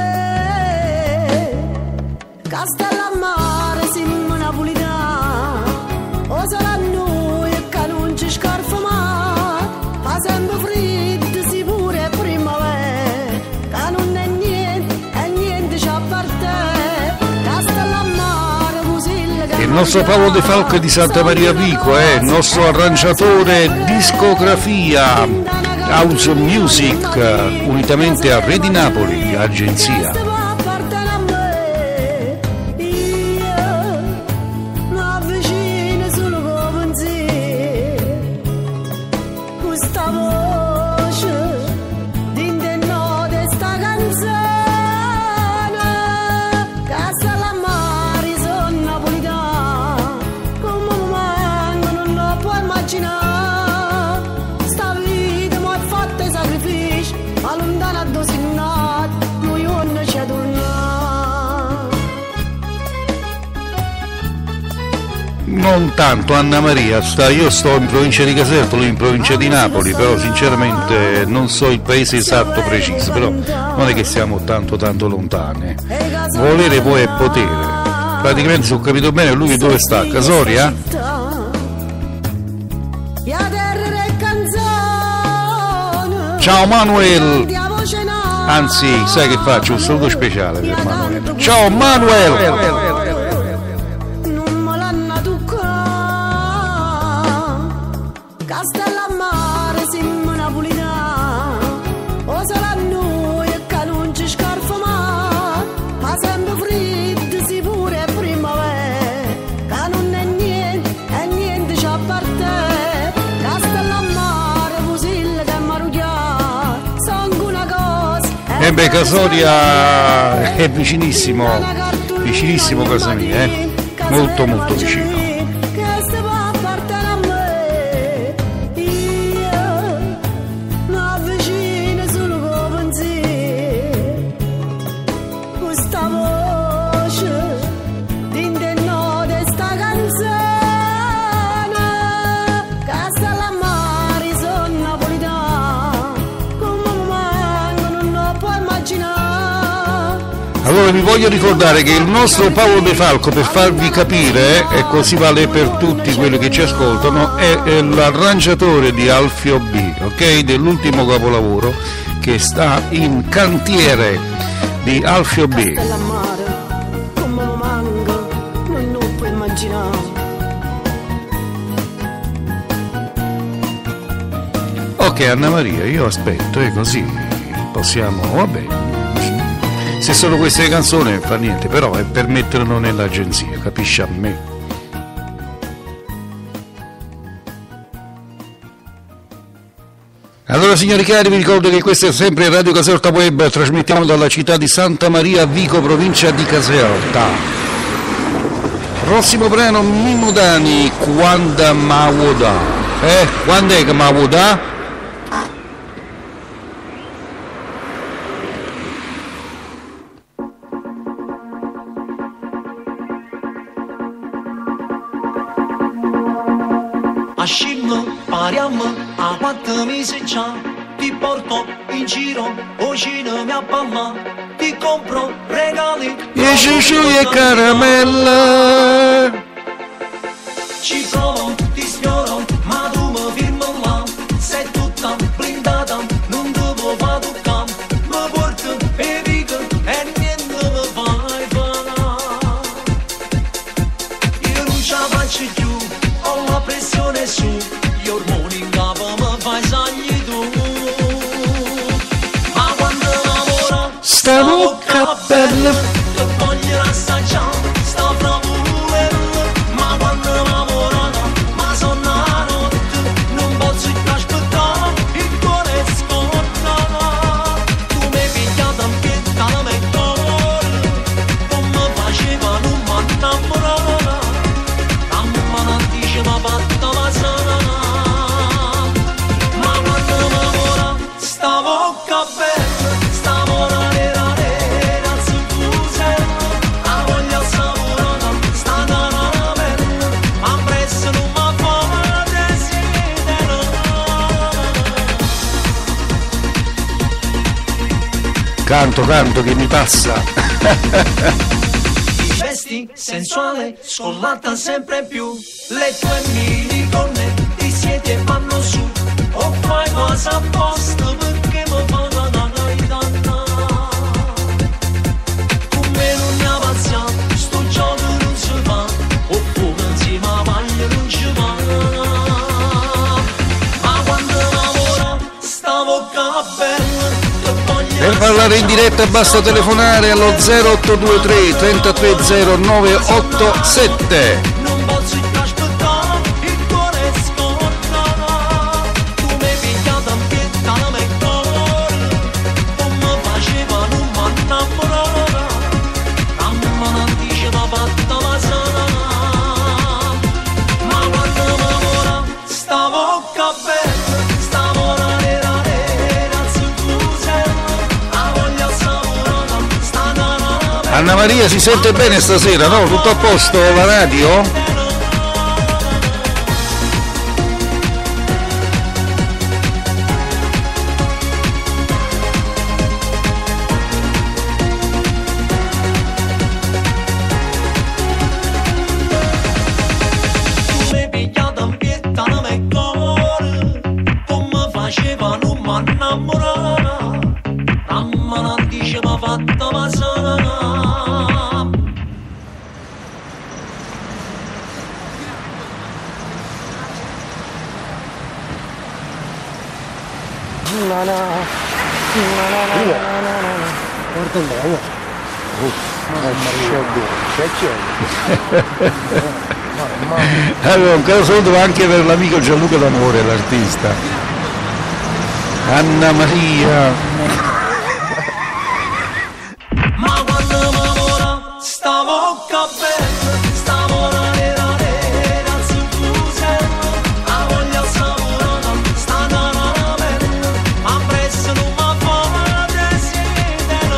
me. Castellammare siamo napolitani, o sarà noi che non ci scarfa mai, fa sempre freddo, si pure primavera, che non è niente, e niente ci appartiene. Castellammare, Pusilla che Il nostro Paolo De Falco di Santa Maria Vico, eh, il nostro arrangiatore discografia, House Music, unitamente a Re di Napoli, agenzia. Non tanto Anna Maria, sta, io sto in provincia di Caserta, lui in provincia di Napoli, però sinceramente non so il paese esatto preciso, però non è che siamo tanto tanto lontane. Volere poi è potere. Praticamente, se ho capito bene, lui dove sta? A Casoria? Ciao Manuel! Anzi, sai che faccio? Un saluto speciale per Manuel. Ciao Manuel! Castellammare siamo napolitani, o sarà noi che non ci scarfa mai, fa sempre freddo, si pure primavera, che non è niente, e niente ci appartiene. Castellammare, Pusilla che marugliare, sono una cosa. E beh, Casoria è vicinissimo, vicinissimo casa mia, eh? Molto molto vicino. Allora vi voglio ricordare che il nostro Paolo De Falco, per farvi capire, e così vale per tutti quelli che ci ascoltano, è, è l'arrangiatore di Alfio B, ok? Dell'ultimo capolavoro che sta in cantiere di Alfio B. Castellammare, come lo manco, non lo puoi immaginare. Ok Anna Maria, io aspetto, e così possiamo, va bene. Se sono queste canzoni non fa niente, però è per metterlo nell'agenzia, capisci a me? Allora signori cari, vi ricordo che questa è sempre Radio Caserta Web, trasmettiamo dalla città di Santa Maria Vico, provincia di Caserta. Prossimo brano, Mimmo Dani, Quando Mauda. Eh, quando è che Mauda? Ascimmo, pariamo, a quattro mesi già, ti porto in giro, vicino mia mamma, ti compro regali, e ciuciù e caramella. ci provo, ti sfioro, ma tu mi firmi là, sei tutta blindata, non ti può fare toccare, mi porto e dico e niente mi fai fare. Io non ce la faccio più, ho la pressione su, gli ormoni in capo mi fai sagni tu. Ma quando lavora, sta bocca bella, ti voglio assaggiare, sta bravura, ma quando lavora, ma sono la notte, non posso più aspettare, il cuore scorda. Tu mi pigliata in pietta la mia cuore, come faceva non mi innamorare, la mamma non diceva fatta la sana. Ma quando lavora, sta bocca bella, sta buona nera nera, scusa, la voglia saporata, sta nana bella, ma presso non mi fa desidero. Canto, canto che mi passa. Ti vesti sensuale, scollata sempre più, le tue minigonne ti siedi e vanno su, o fai cosa apposta perché mi fa una danna. Con me non ne avanza, sto gioco non si fa, oppure insieme a maglia non ci va. Ma quando lavora, sta bocca bella, ti voglio Per parlare in diretta basta telefonare allo zero otto due tre trentatré zero nove otto sette. non posso più aspettare, il cuore scorda. Tu mi pigliata in pietta la mia cuore, come faceva non mi innamorare, la mamma non diceva fatta la sana. Ma quando lavora, sta bocca bella, sta buona nera nera, scusa, la voglia saporata, sta nana bella. Anna Maria si sente bene stasera, no? Tutto a posto la radio? Tu mi pigliata in pietta la mia cuore, come faceva non mi innamorare, la mamma non diceva fatta la sana. Guarda là, Allora, un caro saluto anche per l'amico Gianluca D'Amore, l'artista. Anna Maria. Ma quando lavora, sta bocca bella, sta buona nera nera, scusa, la voglia saporata, sta nana bella, ma presso non mi fa desidero.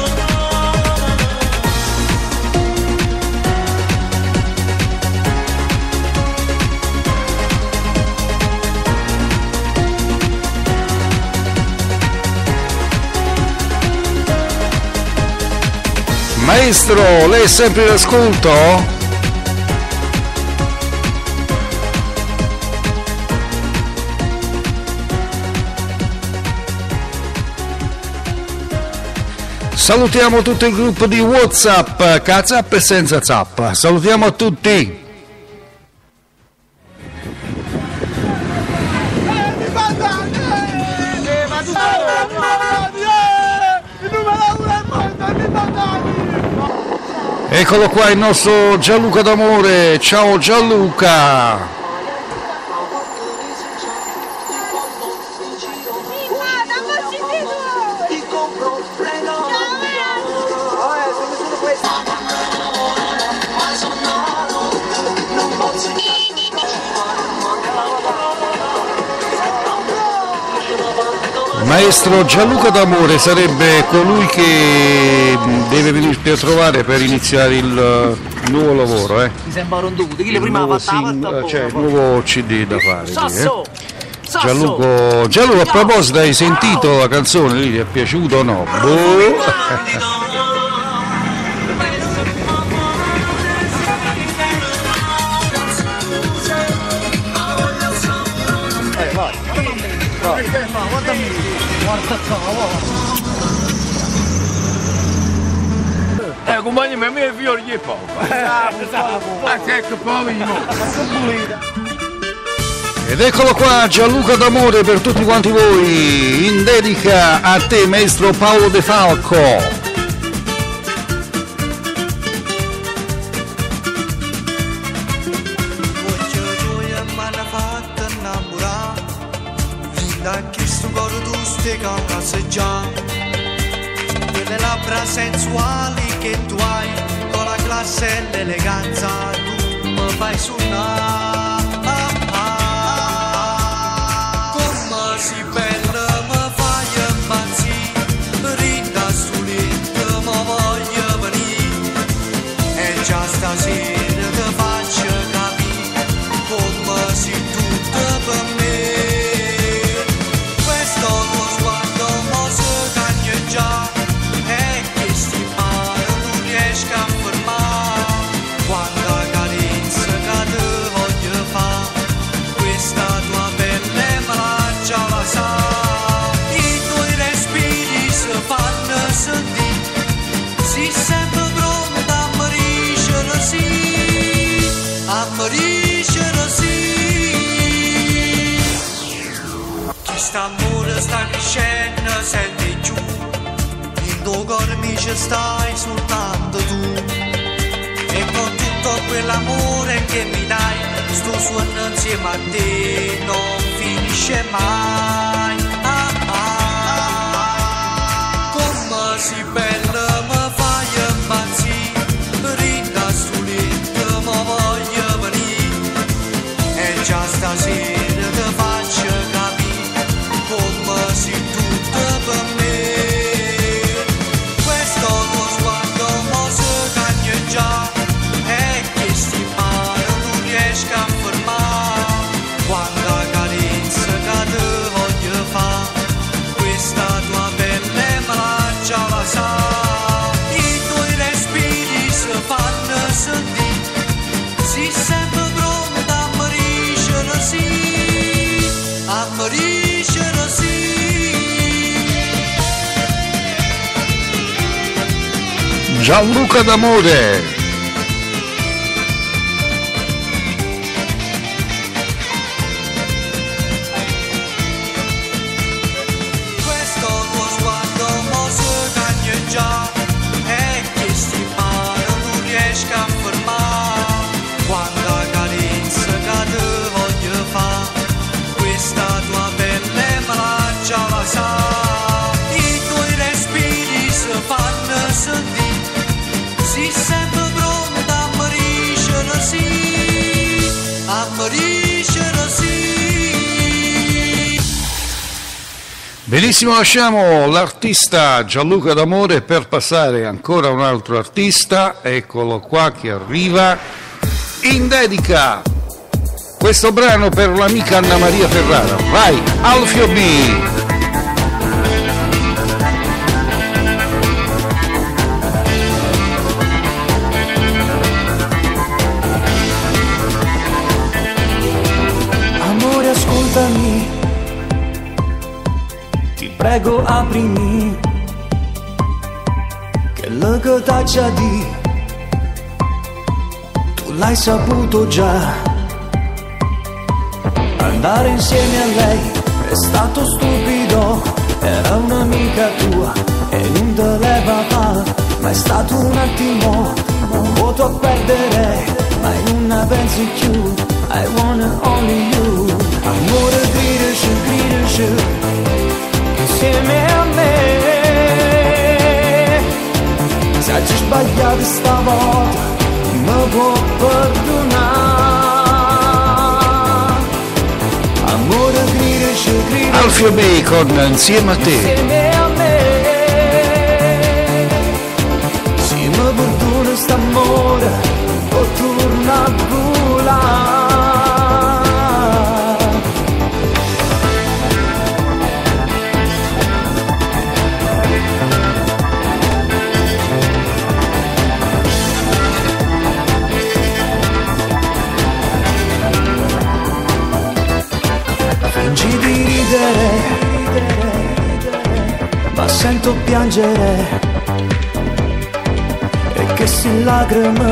Maestro, lei è sempre in ascolto? Salutiamo tutto il gruppo di WhatsApp, Kazap e senza zappa. Salutiamo a tutti. Eccolo qua il nostro Gianluca D'Amore. Ciao Gianluca. Maestro Gianluca D'Amore sarebbe colui che deve venirti a trovare per iniziare il nuovo lavoro, eh? Mi sembra un dovuto, chi le Il prima nuovo, ha fatto sing- cioè, il nuovo C D da fare. Sasso! Eh? Gianluca, Gianluca, a proposito, hai sentito la canzone lì? Ti è piaciuta o no? Boh. Guardami, guarda qua. Eh, compagni, ma me fiori gli poco. Ah, che poverino. Ed eccolo qua, Gianluca D'Amore per tutti quanti voi, in dedica a te, maestro Paolo De Falco. Quelle labbra sensuali che tu hai, con la classe e l'eleganza, tu mi fai suonare. Come si bella mi fai impazzire, rinda stulita mi voglio venire, e già stasera ti faccio capire come si tutta per me. Quest'amore sta crescendo, senti giù, in tuo cuore mi ci stai soltanto tu, e con tutto quell'amore che mi dai, sto suono insieme a te, non finisce mai. Ah, ah. Come si bella mi fai impazzire, rinda stulita mi voglio venire, e già stasera ti faccio capire come si tutta per me. Questo tuo sguardo mo si cagneggia, e che sti mani non riesco a fermare, quando carezza che ti voglio fare, questa tua pelle me la già la sa, i tuoi respiri si fanno sentire, si sempre pronta a morire, sì, a morire. Gianluca D'Amore. Questo tuo sguardo mo si cagneggia, e che sti mani non riesco a fermare, quando carezza che ti voglio fare, questa tua pelle me la già la sa, i tuoi respiri si fanno sentire, si sempre pronta a morire, sì, a morire, sì. Benissimo, lasciamo l'artista Gianluca D'Amore per passare ancora a un altro artista, eccolo qua che arriva, in dedica questo brano per l'amica Anna Maria Ferrara. Vai, Alfio B. Ascoltami, ti prego aprimi, che lo che t'accia di, tu l'hai saputo già, andare insieme a lei è stato stupido, era un'amica tua e non te leva, ma è stato un attimo, un voto a perdere, ma non ne pensi più, I wanna only you. Amore gridaci, gridaci, insieme a me. Se hai sbagliato stavolta, mi può perdonare. Amore gridaci, gridaci, Alfio B con Insieme a te. Insieme a me. Se mi perdona st'amore, può tornare a volare. Fingi di ridere, ma sento piangere e che si lacrime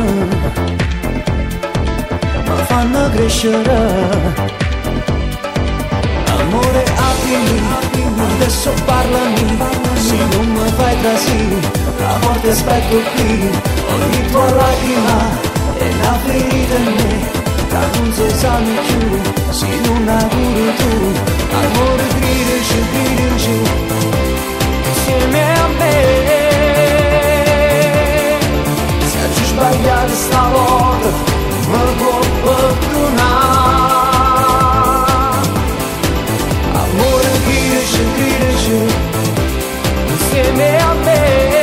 ma fanno crescere. Amore, aprimi, adesso parlami, se non mi fai trasì, la morte aspetto qui, ogni tua lacrima è una ferita in me, che non si sa più, se non la curi tu. Amore, gridaci, gridaci, insieme a me, se ci sbagliate stavolta, mi può perdonare. Amore, gridaci, gridaci, insieme a me,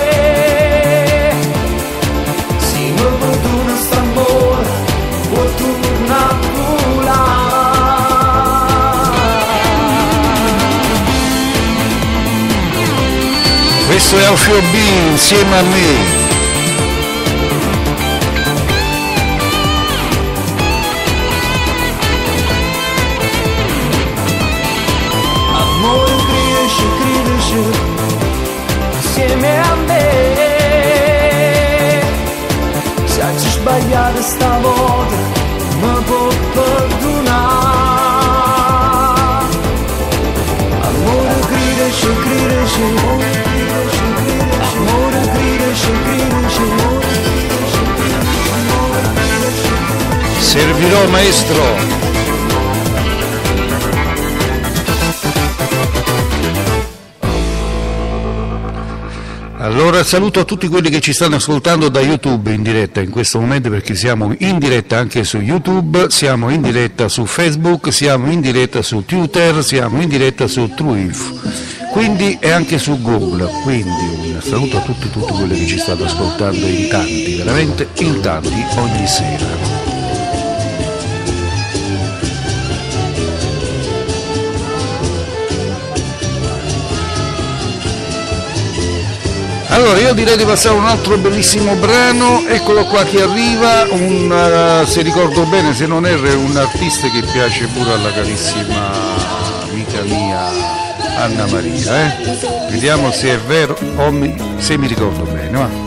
se mi perdona st'amore, può tornare a volare. Questo è Alfio B insieme a me. Amore, gridaci, gridaci, insieme a me, se ci sbagliate stavolta mi può perdonare. Amore, gridaci, gridaci, amore, gridaci, gridaci, Servirò, maestro. Allora saluto a tutti quelli che ci stanno ascoltando da YouTube in diretta in questo momento, perché siamo in diretta anche su YouTube, siamo in diretta su Facebook, siamo in diretta su Twitter, siamo in diretta su Truth, quindi e anche su Google. Quindi un saluto a tutti, tutti quelli che ci stanno ascoltando in tanti, veramente in tanti ogni sera. Allora io direi di passare un altro bellissimo brano, eccolo qua che arriva, un, uh, se ricordo bene, se non erro, è un artista che piace pure alla carissima amica mia Anna Maria, eh? Vediamo se è vero o mi, se mi ricordo bene, va?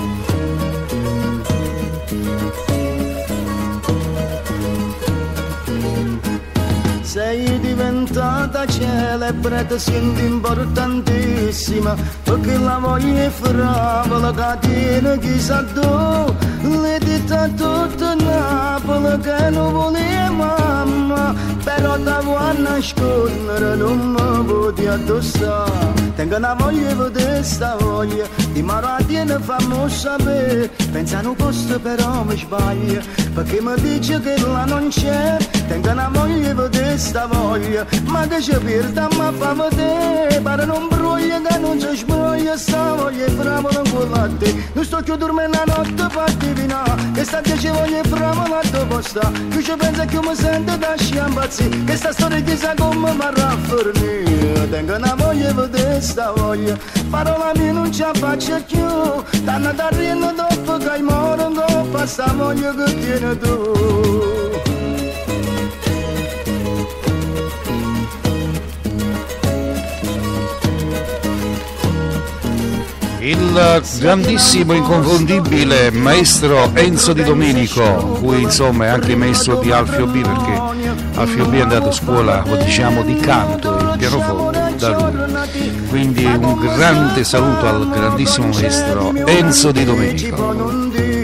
Sei diventata celebre, ti senti importantissima, perché la voglia è fravola, catena chissà dove, le dita tutta Napoli che non voleva mamma, però da vuoi nascondere, non mi vuoi addossare. Tengo una voglia di vedere sta voglia, di marattina fammi sapere, pensa a un posto però mi sbaglio, perché mi dice che là non c'è. Tengo una voglia di vedere sta voglia, ma che ci perda ma fa vedere, pare non broglia che non ci sbroglia, sta voglia è fravola con latte, non sto più dormendo la notte per divinare, che sta dieci voglia è fravola a tuo posto, più ci pensa che mi sento da sciambazzi, che sta storia chissà come mi raffornire. Tengo una voglia di vedere sta voglia, parola mia non ci faccio più, danno da riendo dopo che muore dopo sta voglia che tieni tu. Il grandissimo, inconfondibile maestro Enzo Di Domenico, cui insomma è anche maestro di Alfio B, perché Alfio B è andato a scuola, diciamo, di canto e pianoforte da lui. Quindi un grande saluto al grandissimo maestro Enzo Di Domenico.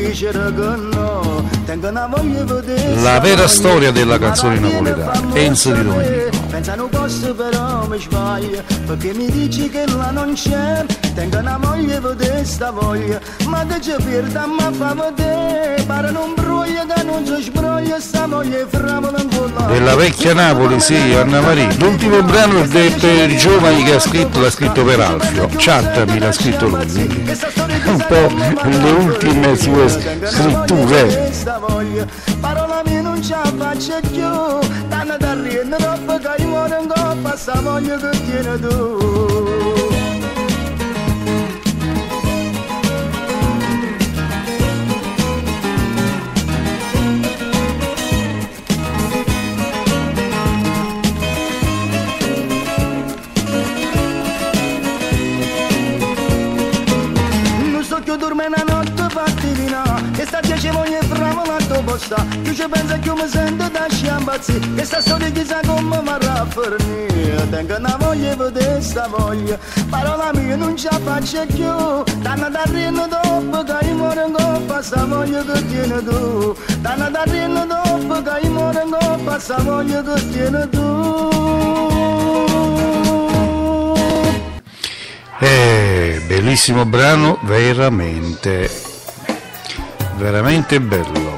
La vera storia della canzone napoletana, Enzo Di Domenico. Pensa non posso però mi sbaglio, perché mi dici che là non c'è. Tengo una voglia di vedere sta voglia, ma che ci perda ma fa vedere, pare non broglia che non ci sbroglia, sta voglia è fravola con la. Della vecchia Napoli, sì, Anna Maria. L'ultimo brano è de, per i giovani che ha scritto, l'ha scritto per Alfio, Chattami l'ha scritto lui, quindi un po' le ultime sue scritture. Parola mia non ce la faccio più, danno da riendo dopo che muore in coppa, sta voglia che tieni tu. come una notte fattina, che sta dieci moglie bravo l'altro posta, io ci penso che mi sento da sciambazzi, che sta storia chissà come mi rafforni, tengo una voglia per te sta voglia, parola mia non ce la faccio più, tanto da rieno dopo che io muore in coppa, sta voglia che tieni tu, tanto da rieno dopo che io muore in coppa, sta voglia che tieni tu. Eh, bellissimo brano, veramente, veramente bello.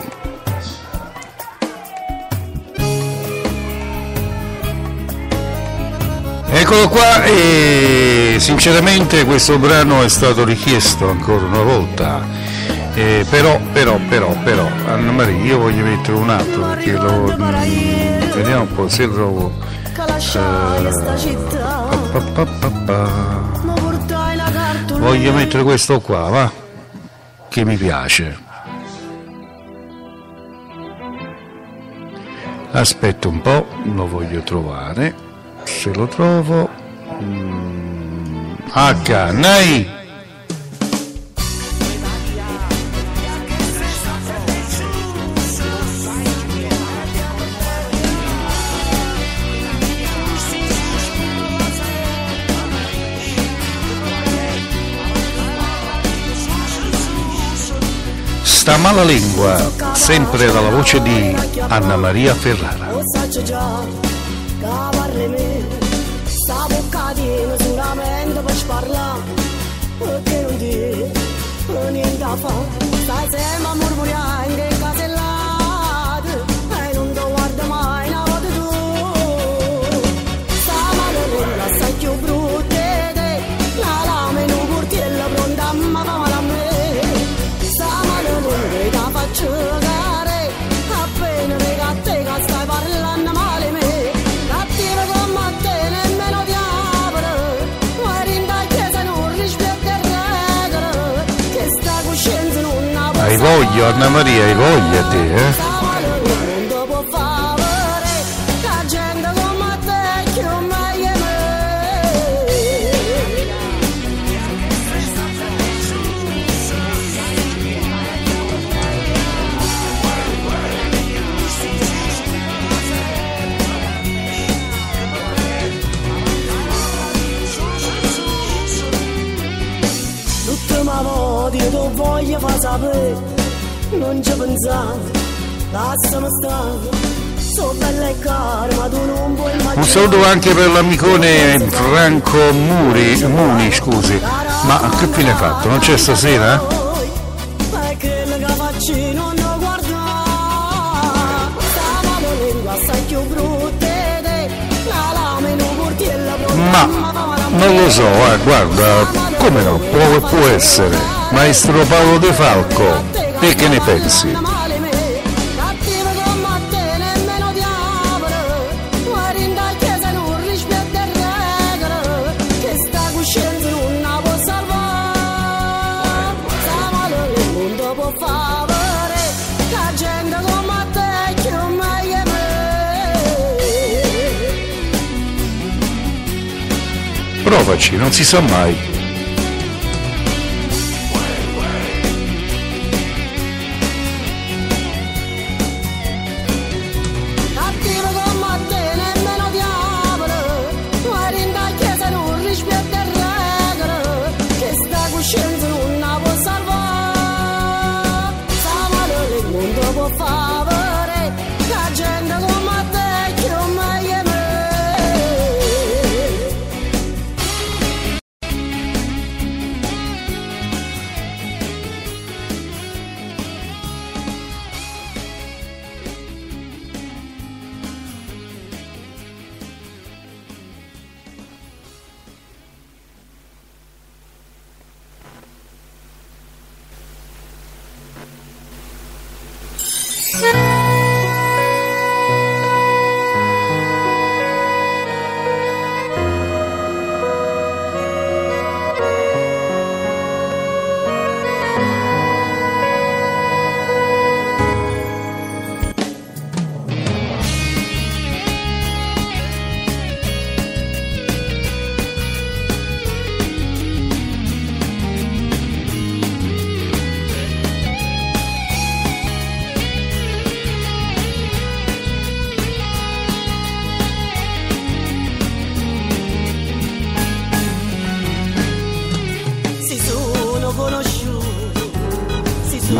Eccolo qua, e sinceramente questo brano è stato richiesto ancora una volta, eh, però, però, però, però, Anna Maria, io voglio mettere un altro perché lo, vediamo un po' se lo trovo. Eh, pa, pa, pa, pa. Voglio mettere questo qua, va, che mi piace. Aspetta un po', lo voglio trovare. Se lo trovo. Mm, H, Nai. Sta mala lingua, sempre dalla voce di Anna Maria Ferrara. Lo saccio già, che parli me, sta boccatina solamente per sparlare, perché non ti, niente da fare, stai sempre a murmurare in che casellate, e non ti guarda mai una volta tu, sta mala lingua, sta più brutta di te, la lama in un portiello pronta a ma fa male a me. Da faccio cagare, appena mi catte che stai parlando male me, cattiva come te nemmeno ti apre, guardi in da chiesa non rispetto il regolo, che sta coscienza non ha Hai voglia, Anna Maria, hai voglia te, eh? non ti può favore, la gente come te che non mai è me. L'ultima volta io ti voglio far sapere, non ci pensare, lasciami stare, so bella e cara, ma tu non puoi immaginare. Un saluto anche per l'amicone Franco Muri, Muni, scusi, ma che fine ha fatto? Non c'è stasera? Ma che le facci non lo guarda, sta male lingua assai più brutta di te, la lama in un portiello Ma non lo so, eh, guarda, come no, può, può essere. Maestro Paolo De Falco, te che ne pensi? cattiva come te nemmeno ti apre, guardi in da chiesa non rispetto il regolo, che sta coscienza non la può salvare, sta male il mondo può favore, la gente come te che non mai è me. Provaci, non si sa mai. Cattiva come te nemmeno ti apre, guardi in da chiesa non rispetto il regolo, che sta coscienza non la può salvare, sta male il mondo può favore, la gente come te che non mai è me.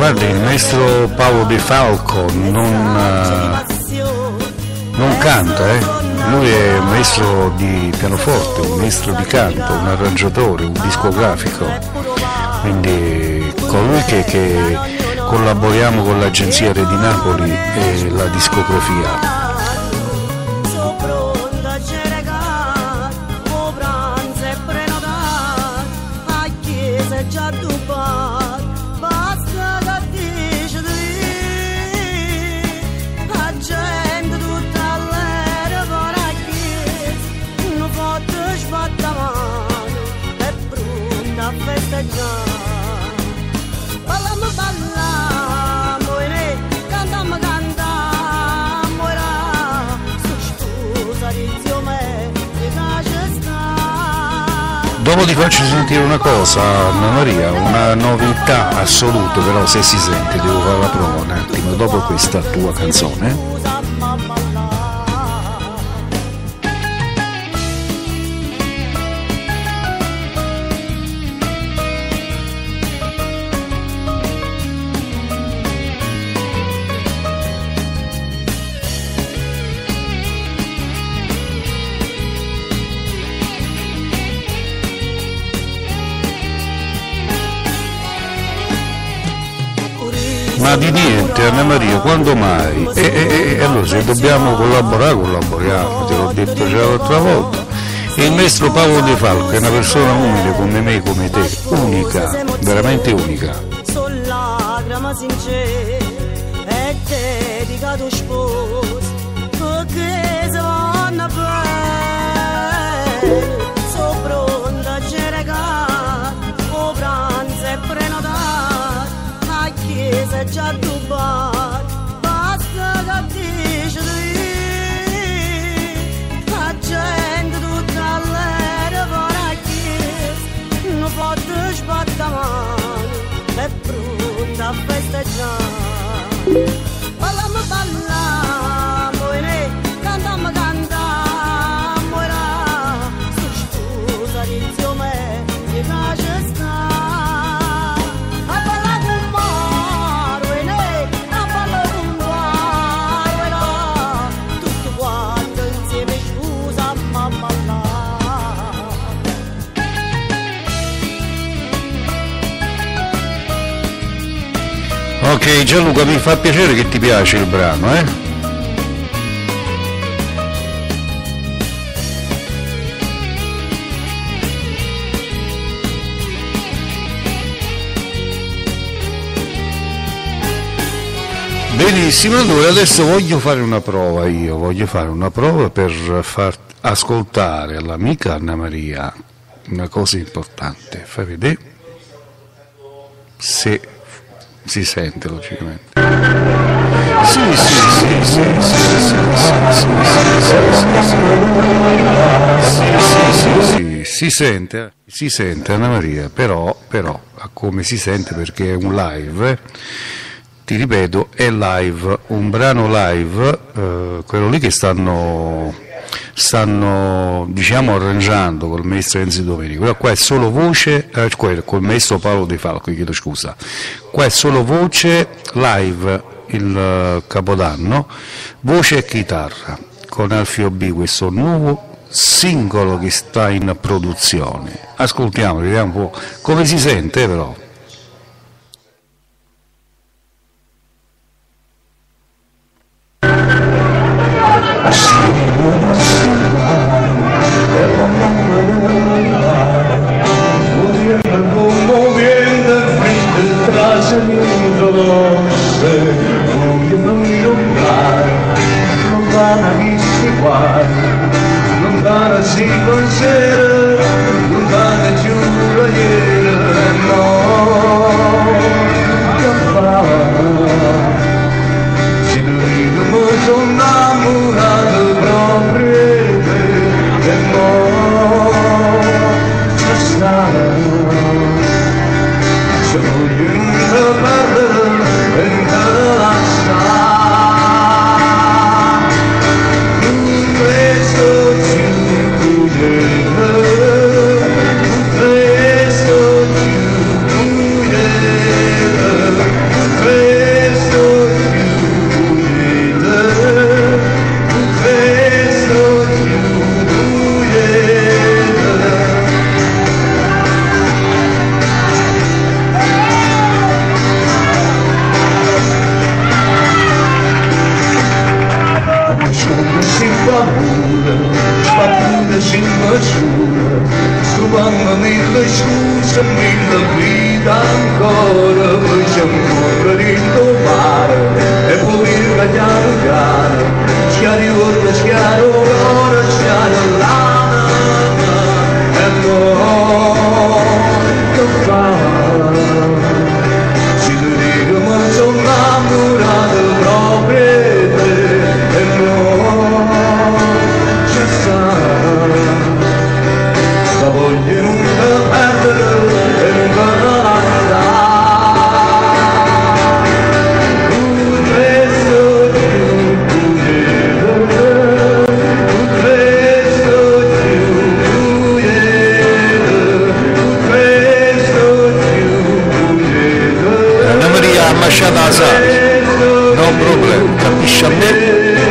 guardi, il maestro Paolo De Falco non, uh, non canta, eh? Lui è un maestro di pianoforte, un maestro di canto, un arrangiatore, un discografico, quindi colui che, che collaboriamo con l'agenzia Re di Napoli e la discografia. Dopo ti faccio sentire una cosa, Anna Maria, una novità assoluta, però se si sente devo fare la prova un attimo, dopo questa tua canzone. Ma di niente, Anna Maria, quando mai? E, e, e allora se dobbiamo collaborare, collaboriamo, te l'ho detto già l'altra volta. E il maestro Paolo De Falco è una persona umile come me e come te, unica, veramente unica. Lacrima sincera e dedicato sposo perché se vanno bene sono pronta a cercare o pranzo e prenotare a chiesa è già dubbato basta che dici tu la gente tutta all'era va a chiesa non può sbattere mano è pronta a festeggiare. Ballammo, ballammo, e cantammo, cantammo, era su scusa di zio me, mi piace sta. A ballare un maro, e a ballare un guaro, era tutto quanto insieme scusa, mamma là. Ok Gianluca, mi fa piacere che ti piace il brano, eh? Benissimo, allora adesso voglio fare una prova io, voglio fare una prova per far ascoltare all'amica Anna Maria una cosa importante, fai vedere se si sente logicamente. Sì, sì, sì, sì, sì, sì, sì, si sente, si sente Anna Maria, però, però, come si sente perché è un live, eh? Ti ripeto, è live, un brano live, eh, quello lì che stanno, stanno diciamo arrangiando col maestro Enzo Domenico, però qua è solo voce, eh, col maestro Paolo De Falco, chiedo scusa, qua è solo voce live, il uh, Capodanno, voce e chitarra, con Alfio B, questo nuovo singolo che sta in produzione. Ascoltiamo, vediamo un po' come si sente però. Lontana si considera, lontana giuraliera, no, che fa? Se noi non sono innamorati proprio e no, non sta, se voglio perdere e non la sta. Questo ci paura, paura sempre giura, scopando mille scuse, mille vita ancora, poi c'è ancora dentro mare, e poi il chiaro chiaro, chiaro ora, chiaro ora, chiaro l'ana, e poi che fa? Si ti dico ma sono innamorato proprio te, e non c'è sta, la voglio nunca perdere e nunca lasciata la sale, non problema, capisci a me?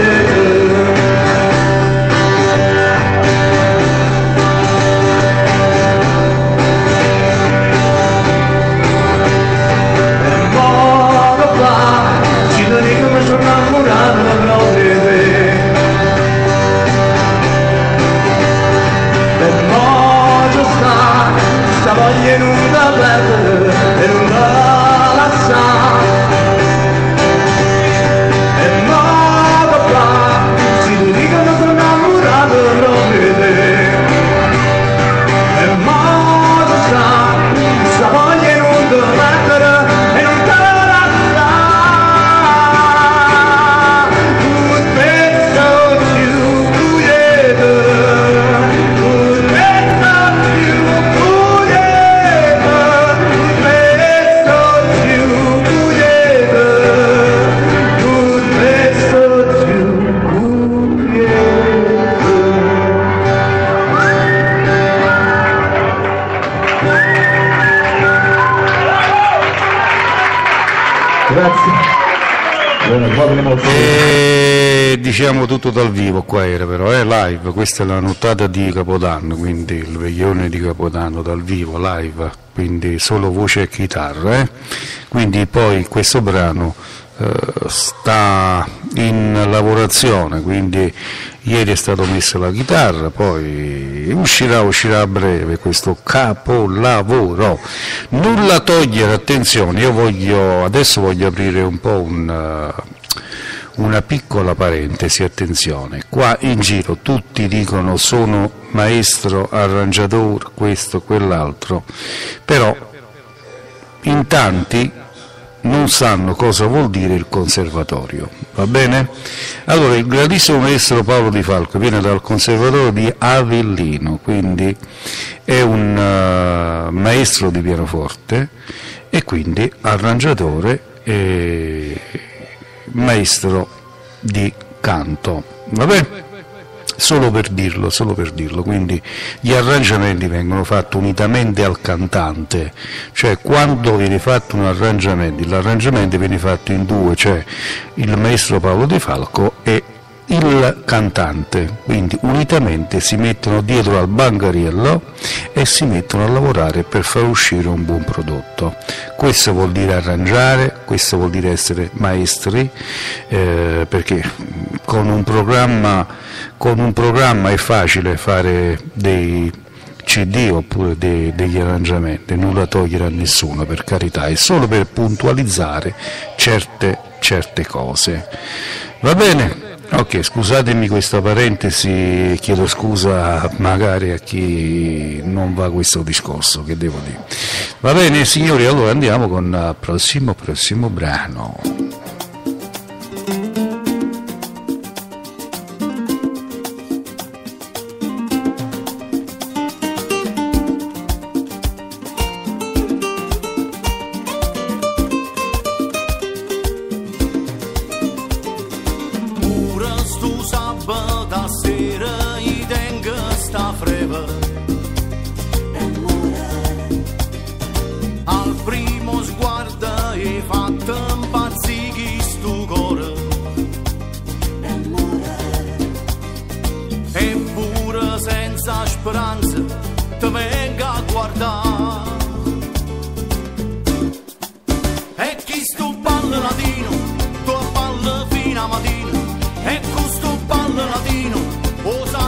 E diciamo tutto dal vivo qua era però, è eh, live, questa è la nottata di Capodanno, quindi il veglione di Capodanno dal vivo, live, quindi solo voce e chitarra, eh? Quindi poi questo brano eh, sta in lavorazione, quindi ieri è stato messa la chitarra, poi uscirà, uscirà a breve questo capolavoro. Nulla togliere, attenzione, io voglio, adesso voglio aprire un po' un... Uh, una piccola parentesi, attenzione, qua in giro tutti dicono sono maestro, arrangiatore, questo, quell'altro, però in tanti non sanno cosa vuol dire il conservatorio, va bene? Allora, il grandissimo maestro Paolo Di Falco viene dal conservatorio di Avellino, quindi è un uh, maestro di pianoforte e quindi arrangiatore e maestro di canto, vabbè? Solo per dirlo, solo per dirlo, quindi gli arrangiamenti vengono fatti unitamente al cantante, cioè quando viene fatto un arrangiamento, l'arrangiamento viene fatto in due, cioè il maestro Paolo Di Falco e il cantante, quindi unitamente si mettono dietro al bancariello e si mettono a lavorare per far uscire un buon prodotto. Questo vuol dire arrangiare, questo vuol dire essere maestri, eh, perché con un programma, con un programma è facile fare dei C D oppure dei, degli arrangiamenti, nulla togliere a nessuno, per carità, è solo per puntualizzare certe, certe cose. Va bene? Ok, scusatemi questa parentesi, chiedo scusa magari a chi non va questo discorso, che devo dire. Va bene signori, allora andiamo con il prossimo, prossimo brano. Latino, e con sto ballo latino, o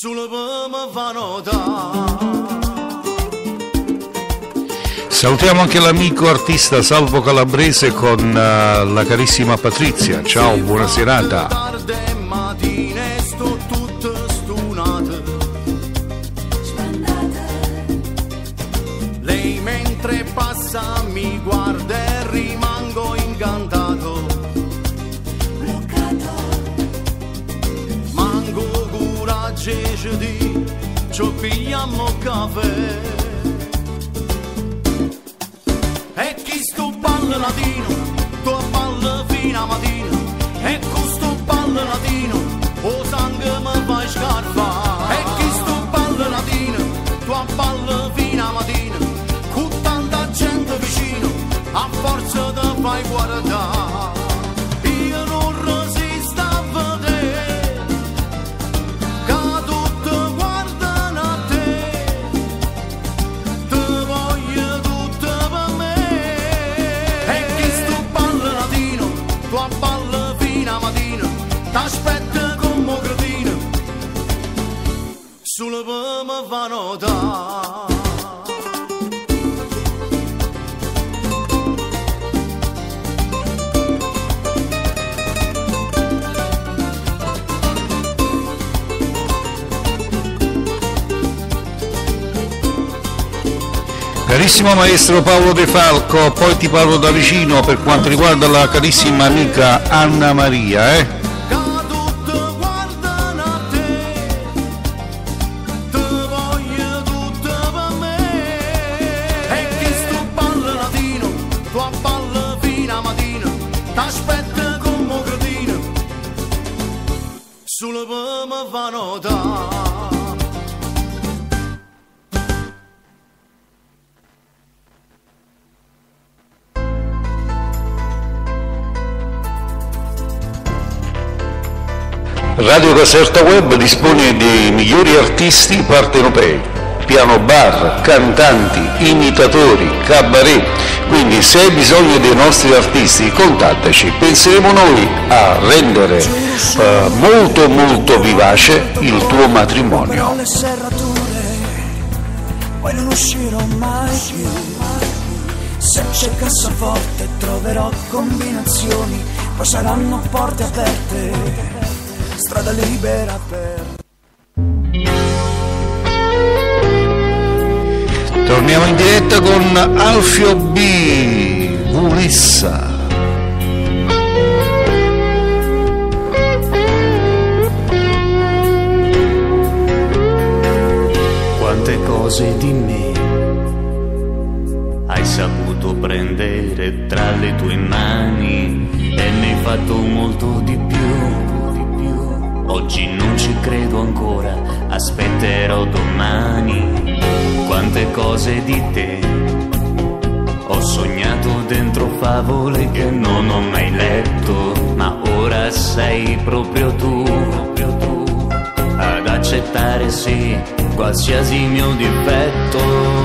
Solo per me fa notare. Salutiamo anche l'amico artista Salvo Calabrese con uh, la carissima Patrizia. Ciao, buona serata. Tarde mattine sto tutte stunate. Lei mentre passa mi guarda e rimango incantato. Manco coraggio di ci pigliamo caffè. E chi sto ballo latino, tu ballo fino a mattina. E questo ballo latino, o sangue mi fai scarpa. E chi sto ballo latino, tu ballo fino a mattina. Con tanta gente vicino, a forza te fai guardare. Io non resisto a vedere, che tutti guardano a te. Te voglio tutte per me. E chi sto ballo latino, tu ballo fino a mattina. T'aspetta come cretino, solo per me fa notare. Carissimo maestro Paolo De Falco, poi ti parlo da vicino per quanto riguarda la carissima amica Anna Maria, eh? T'aspetta come cretino, solo per me fa notare. Radio Caserta Web dispone dei migliori artisti partenopei, piano bar, cantanti, imitatori, cabaret. Quindi se hai bisogno dei nostri artisti contattaci, penseremo noi a rendere eh, molto molto vivace il tuo matrimonio. Le serrature, poi non uscirò mai più. Se c'è cassaforte troverò combinazioni, poi saranno porte aperte, strada libera per... Torniamo in diretta con Alfio B. Ulissa. Quante cose di me hai saputo prendere tra le tue mani e ne hai fatto molto di più, di più. Oggi non ci credo ancora, aspetterò domani. Quante cose di te ho sognato dentro favole che non ho mai letto, ma ora sei proprio tu, proprio tu ad accettare sì qualsiasi mio difetto.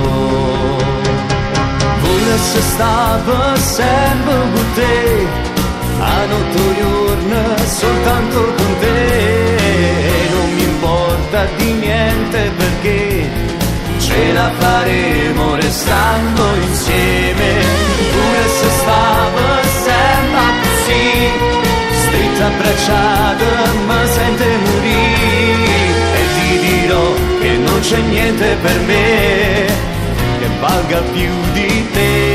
Volesse stava sempre con te, a notte giorno soltanto con te, non mi importa di niente perché ce la faremo restando insieme. Pure se stava sempre così, stretta abbracciata, ma sente morire. E ti dirò che non c'è niente per me che valga più di te.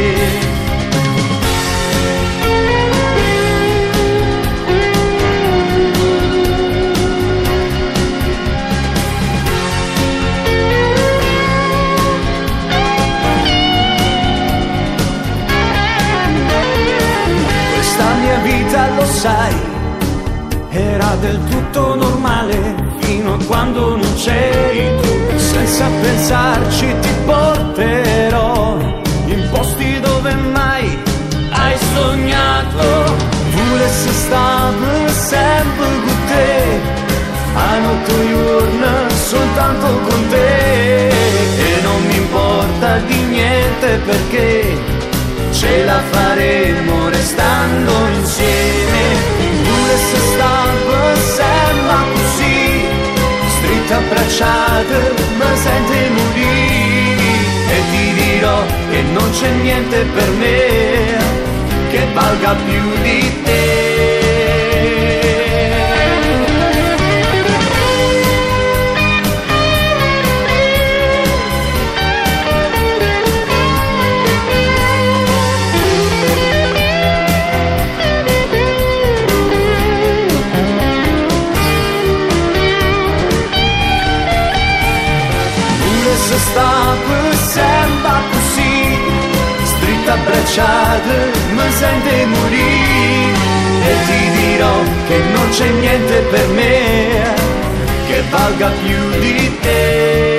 Lo sai, era del tutto normale fino a quando non c'eri tu. Senza pensarci ti porterò in posti dove mai hai sognato. Volessi stare sempre con te, a notte giorno soltanto con te. E non mi importa di niente perché ce la faremo restando insieme. Pure se stavo sempre così, stretta abbracciate mi sente morire e ti dirò che non c'è niente per me che valga più di te. Se sta per sempre così, stretta abbracciata, mi sente morire e ti dirò che non c'è niente per me che valga più di te,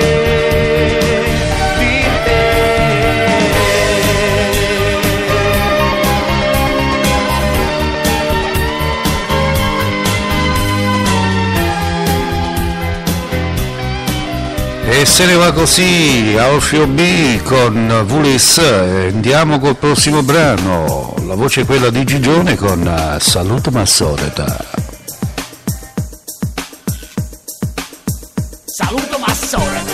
di E se ne va così Alfio B con Vulis. E andiamo col prossimo brano, la voce è quella di Gigione con Saluto Massoreta. Saluto Massoreta.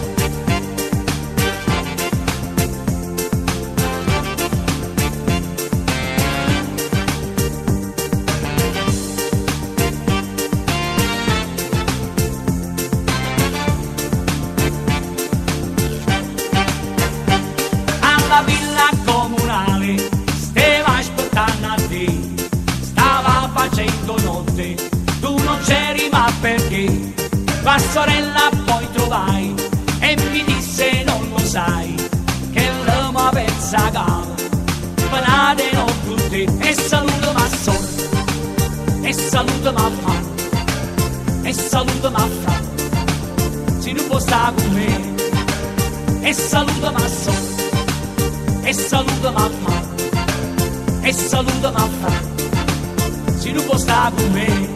La sorella poi trovai e mi disse non lo sai che l'uomo pensa cava panate non tutti e saluto ma solo e saluto ma fa e saluto ma fra se non può stare con me e saluto ma solo e saluto ma fa e saluto ma fra se non può stare con me.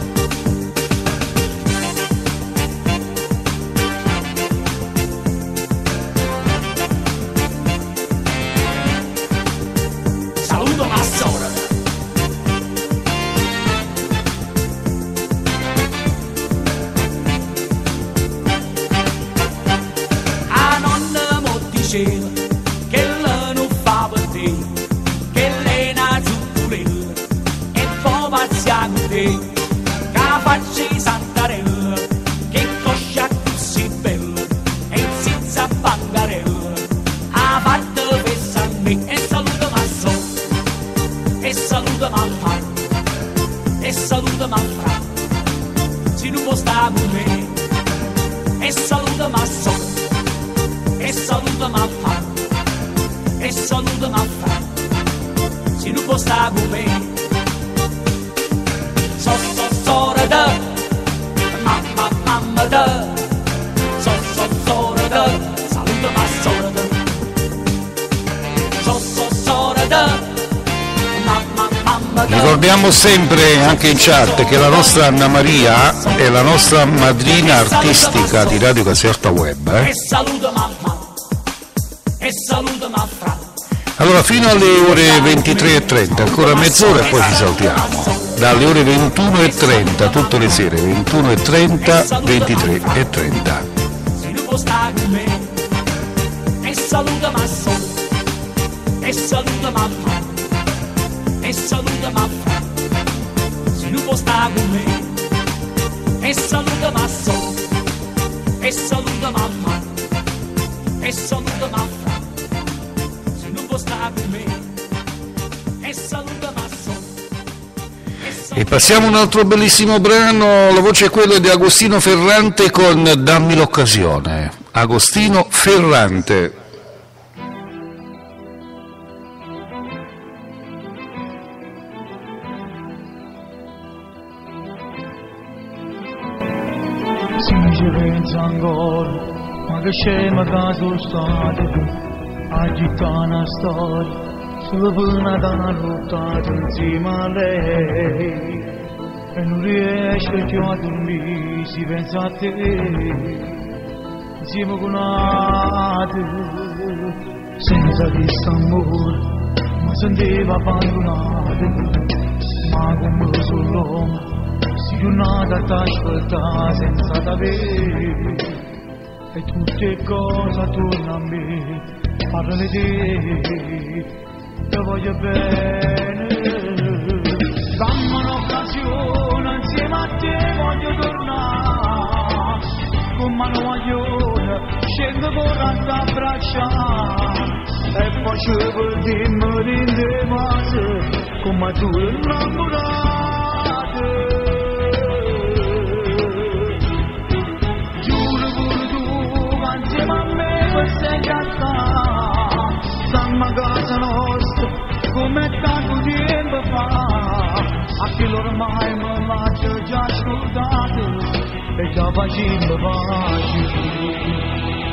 Che lei non fa per te, che lei è una zucchurella e poi pazzia con te, che faccia di santarella, che coscia così bella e senza bangarella, ha fatto festa a me e saluta ma so, e saluta ma fa, e saluta ma fra, se non può stare con me, e saluta ma so. E saluta ma fa, e saluta ma fa, se non può stare con me. So so sora da, mamma mamma da, so so sora da, saluta ma sora da. So so sora da, mamma mamma da. Ricordiamo sempre anche in chat che la nostra Anna Maria è la nostra madrina artistica di Radio Caserta Web. Eh? E saluta ma fa. E saluto ma fra. Allora fino alle ore ventitré e trenta, ancora mezz'ora e poi ci saltiamo. Dalle ore ventuno e trenta tutte le sere, ventuno e trenta, ventitré e trenta. Se non può stare con me. E saluto ma solo. E saluto ma fa. E saluto ma fra. Se non può stare con me. E saluto ma solo. E saluto ma fa. E saluto ma fra. E passiamo a un altro bellissimo brano, la voce è quella di Agostino Ferrante con Dammi l'occasione. Agostino Ferrante. Se ci penso ancora, ma che scema che sono stato. Agita una storia, solo per una donna lottata insieme a lei. E non riesco più a dormire, si pensa a te, insieme con te. Senza dist'amore, mi sentiva abbandonato, ma come sull'uomo, si giornata t'ascolta senza t'avere e tutte cose attorno a me parlano di te, io voglio bene. Dammi un'occasione insieme a te, voglio tornare con mano maglione, scendo con t'abbracciare e faccio per dirmi rinde mase come tu innamorata. Giuro pure tu che insieme a me per sempre stare, stiamo a casa nostra come tanto tempo fa, a che ormai mi lascio già scordato e già facendo pace.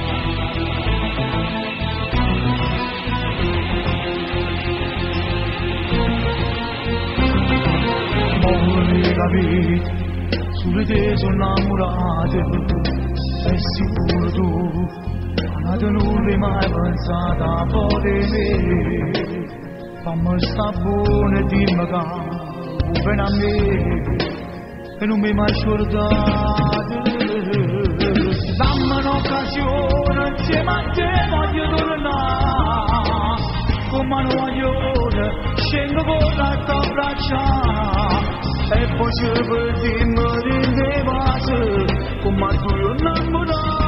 Muore la vita, sulle te sono innamorato, è sicuro tu, ma tu non l'hai mai pensato a poter. Fammi sta buona e dimmi che vuoi a me e non mi hai mai scordato. Dammi un'occasione insieme a te, voglio tornare con mano maglione, scendo con la t'abbracciare e poi c'è per dirmi rinde pace come tu innamorato.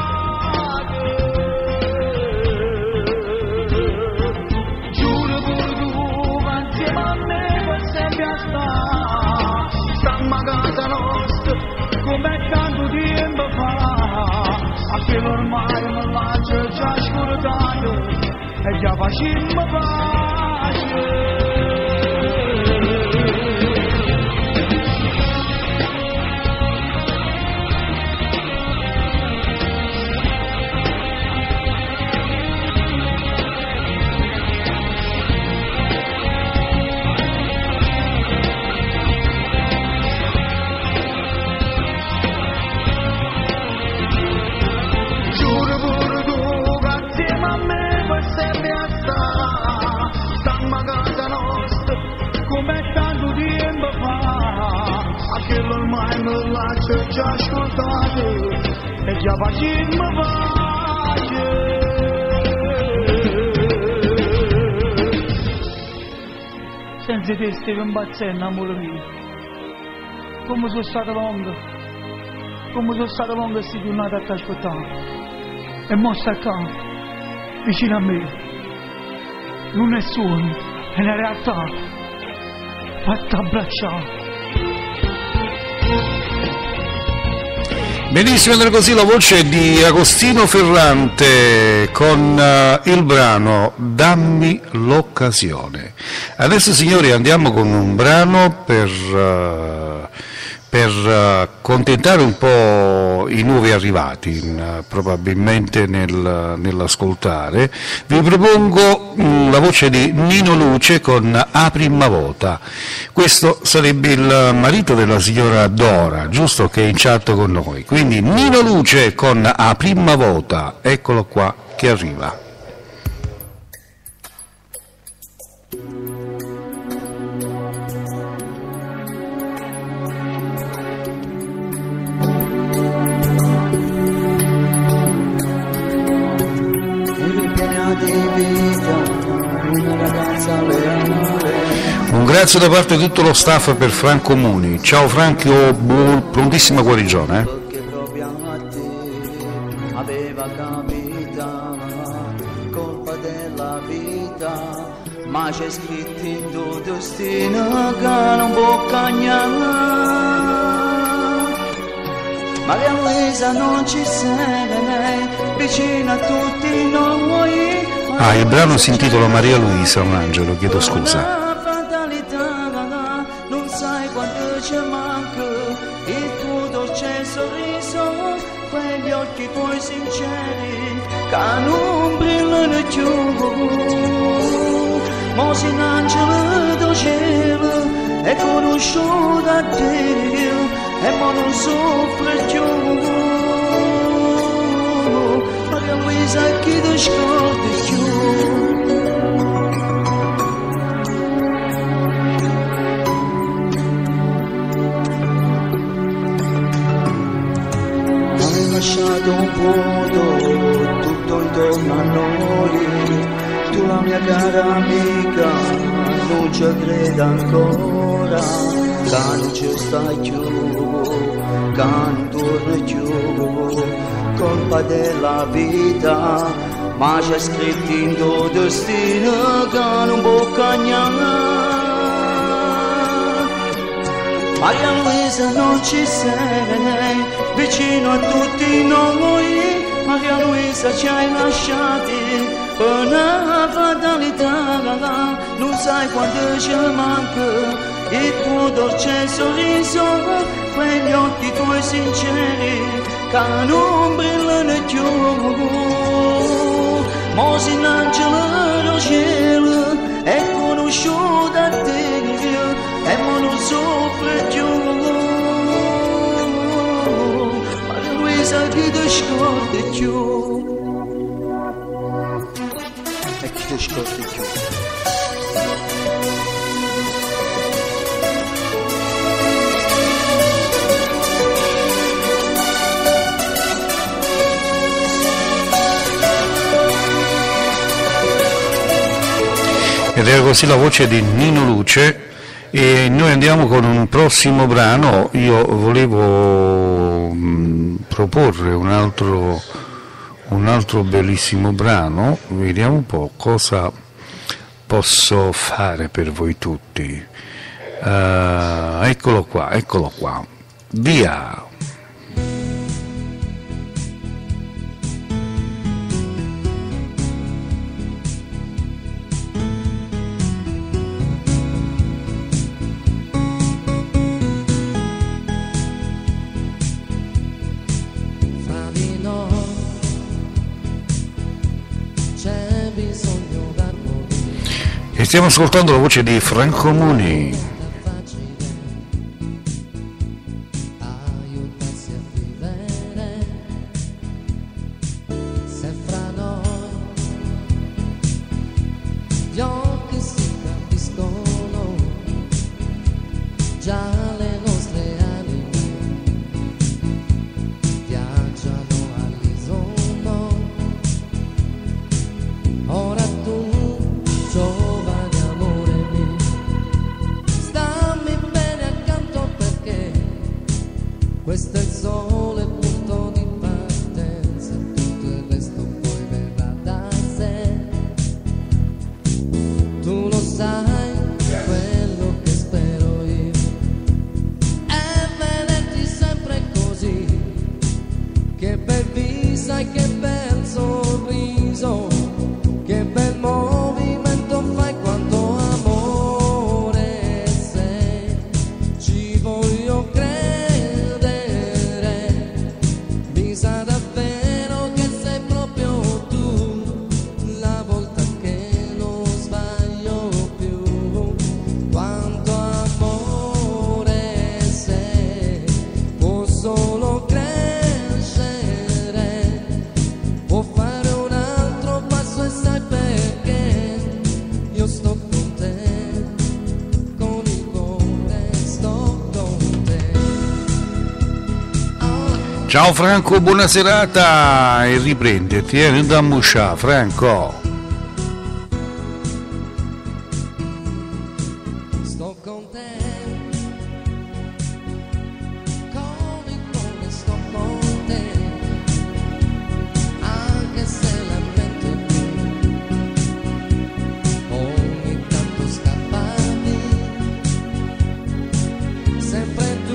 Stiamo a casa nostra come tanto tempo fa, a che ormai mi lascio già scordato e già facciamo pace. Ormai mi lascio già ascoltato e già facciamo pace. Senza te stiamo imbazzendo, amore mio. Come sono stata lunga, come sono stata lunga questa giornata a t'ascoltare. E mo sta qua, vicino a me. Non è sogno, è una realtà. Fatta abbracciare. Benissimo, andrà così la voce di Agostino Ferrante con uh, il brano Dammi l'occasione. Adesso signori andiamo con un brano per, uh, per uh, contentare un po' i nuovi arrivati, uh, probabilmente nel, nell'ascoltare. Vi propongo um, la voce di Nino Luce con A prima volta. Questo sarebbe il marito della signora Dora, giusto, che è in chat con noi. Quindi Nino Luce con A prima volta, eccolo qua che arriva. Un grazie da parte di tutto lo staff per Franco Muni. Ciao Franco, buon, prontissima guarigione. Eh? Aveva capito colpa della vita, ma c'è scritto in tuo destino che non può cambiare. Ma che Luisa non ci sei, vicino a tutti noi. Ah, il brano si intitola Maria Luisa, un angelo, chiedo scusa. Non sai quanto ci manca il tuo dolce sorriso, quegli occhi tuoi sinceri che non brillano più. Ma sei un angelo del cielo, è conosciuto da Dio e ma non soffre più. Maria Luisa, chi ti ascolta più? lasciato un vuoto tutto intorno a noi. Tu la mia cara amica non ci crede ancora, che non ci stai più, che non torna più, colpa della vita, ma c'è scritto in tuo destino che non può cambiare. Maria Luisa non ci sei, vicino a tutti noi, Maria Luisa ci hai lasciati per una fatalità, non sai quanto ci manca il tuo dolce sorriso, quegli occhi tuoi sinceri che non brillano più. Ma se l'angelo del cielo è conosciuto da te e ma non soffre più. Maria Luisa chi ti scorda più, e chi ti scorda più. Ed era così la voce di Nino Luce, e noi andiamo con un prossimo brano. Io volevo mh, proporre un altro, un altro bellissimo brano, vediamo un po' cosa posso fare per voi tutti. Uh, eccolo qua, eccolo qua, via! E stiamo ascoltando la voce di Franco Muni. Questo è il sole, punto di partenza, tutto il resto poi verrà da sé. Tu lo sai, quello che spero io è vederti sempre così. Che bel viso e che bel sorriso, che bel movimento fai quando amore sei. Ci voglio credere. Ciao Franco, buona serata e riprenditi, eh, non da muscià, Franco. Sto con te, come come sto con te, anche se la mente qui ogni tanto scappavi, sempre tu.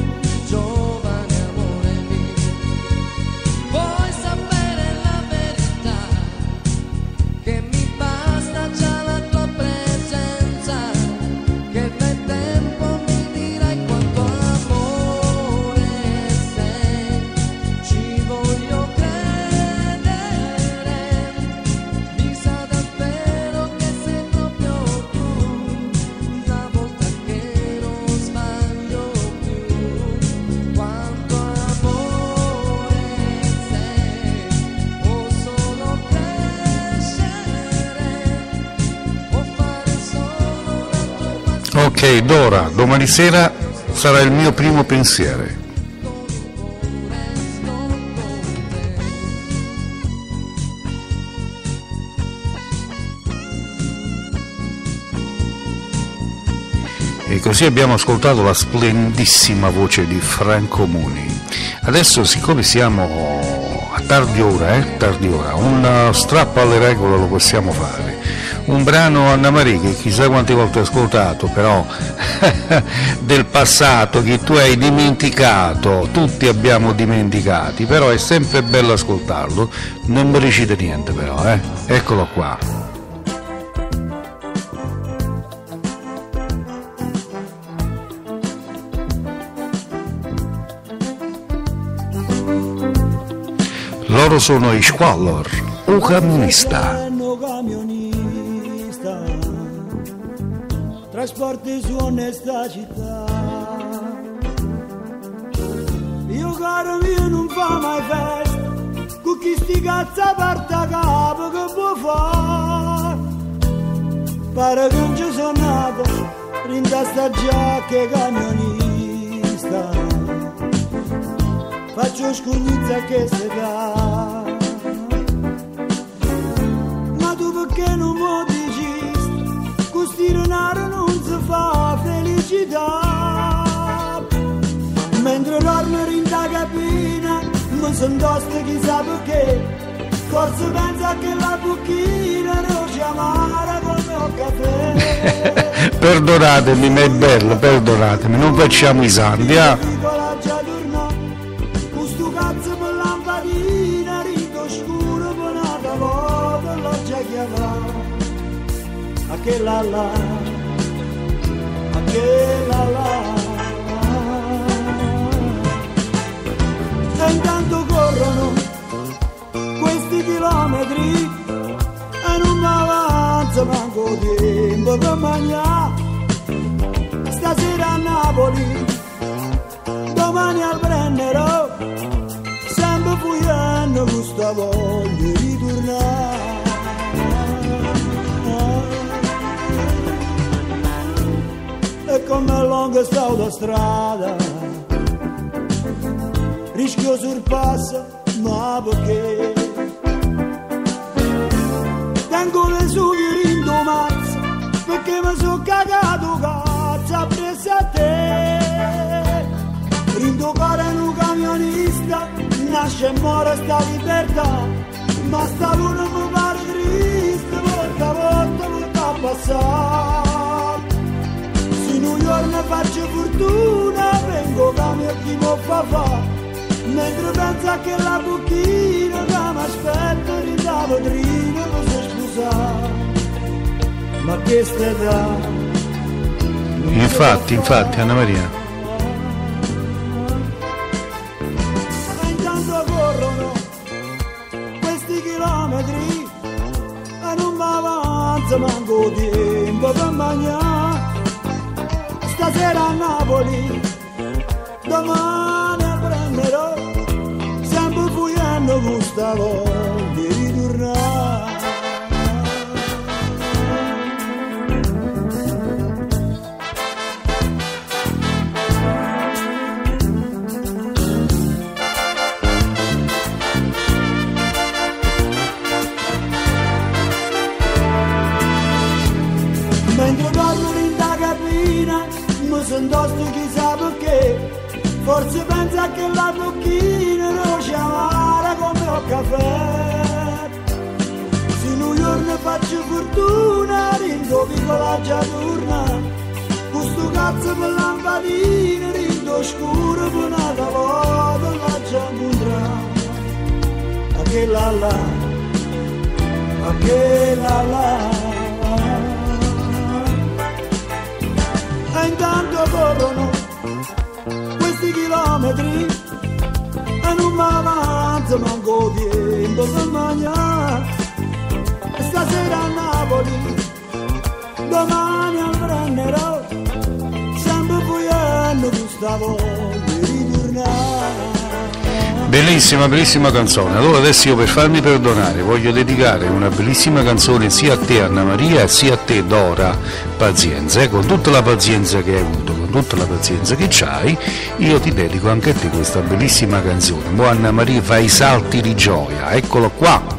Ok, Dora, domani sera sarà il mio primo pensiero. E così abbiamo ascoltato la splendissima voce di Franco Muni. Adesso, siccome siamo a tardi ora, eh, tardi ora, un strappo alle regole lo possiamo fare. Un brano, Anna Maria, che chissà quante volte hai ascoltato, però del passato che tu hai dimenticato, tutti abbiamo dimenticati, però è sempre bello ascoltarlo, non mi recita niente però, eh? Eccolo qua. Loro sono i Squallor, o camionista. Trasporti su onesta città. Io caro mio non fa mai festa, con chi sti cazza parta capo che può fare? Pare che non ci sono nato, rinda sta giacca camionista. Faccio scornizza che se dà. Ma tu perché non mi dici sti denaro non si fa felicità? Mentre dormo in da cabina mi son tosto chissà perché, forse pensa che la bucchina non c'è amara col mio caffè. Perdonatemi, ma è bello, perdonatemi, non facciamo i santi, eh? Questo cazzo per lampadina, rito scuro per una volta l'ho già chiamato. A che la la, a che la la. E intanto corrono questi chilometri e non mi avanza manco tempo per mangiare. Stasera a Napoli, domani al Brennero, sempre fuyendo questa voglia di tornare. E come lunga sta autostrada, rischio sorpassa, ma perché? Tengo le sughe rindomazza, perché mi sono cagato cazzo appresso a te. Rindo cuore un camionista, nasce e muore sta libertà, ma sta luna mi pare triste, volta a volta volta a passare. New York faccio fortuna, vengo cambio chi mi fa fa, mentre pensa che la bucchina che mi aspetta in da vetrina mi si scusa, ma che strada? Infatti, infatti, Anna Maria. E intanto corrono questi chilometri e non mi avanza manco tempo per mangiare. Stasera a Napoli, domani al Brennero, sempre fuyendo questa voglia di ritornare. Mentre dormo in da cabina mi son tosto chissà perché, forse pensa che la bocchina non c'è amara come il caffè. Se New York faccio fortuna, rindo piccola già torna, questo cazzo per lampadina, rindo scuro per una volta la già incontrà. A che la la, a che la la. E intanto corrono questi chilometri e non mi avanza manco tempo per mangiare. Stasera a Napoli, domani al Brennero, sempre fuyendo questa voglia di ritornare. Bellissima, bellissima canzone. Allora adesso io, per farmi perdonare, voglio dedicare una bellissima canzone sia a te Anna Maria sia a te Dora Pazienza, eh? Con tutta la pazienza che hai avuto, con tutta la pazienza che c'hai, io ti dedico anche a te questa bellissima canzone. Mo Anna Maria fa i salti di gioia, eccolo qua.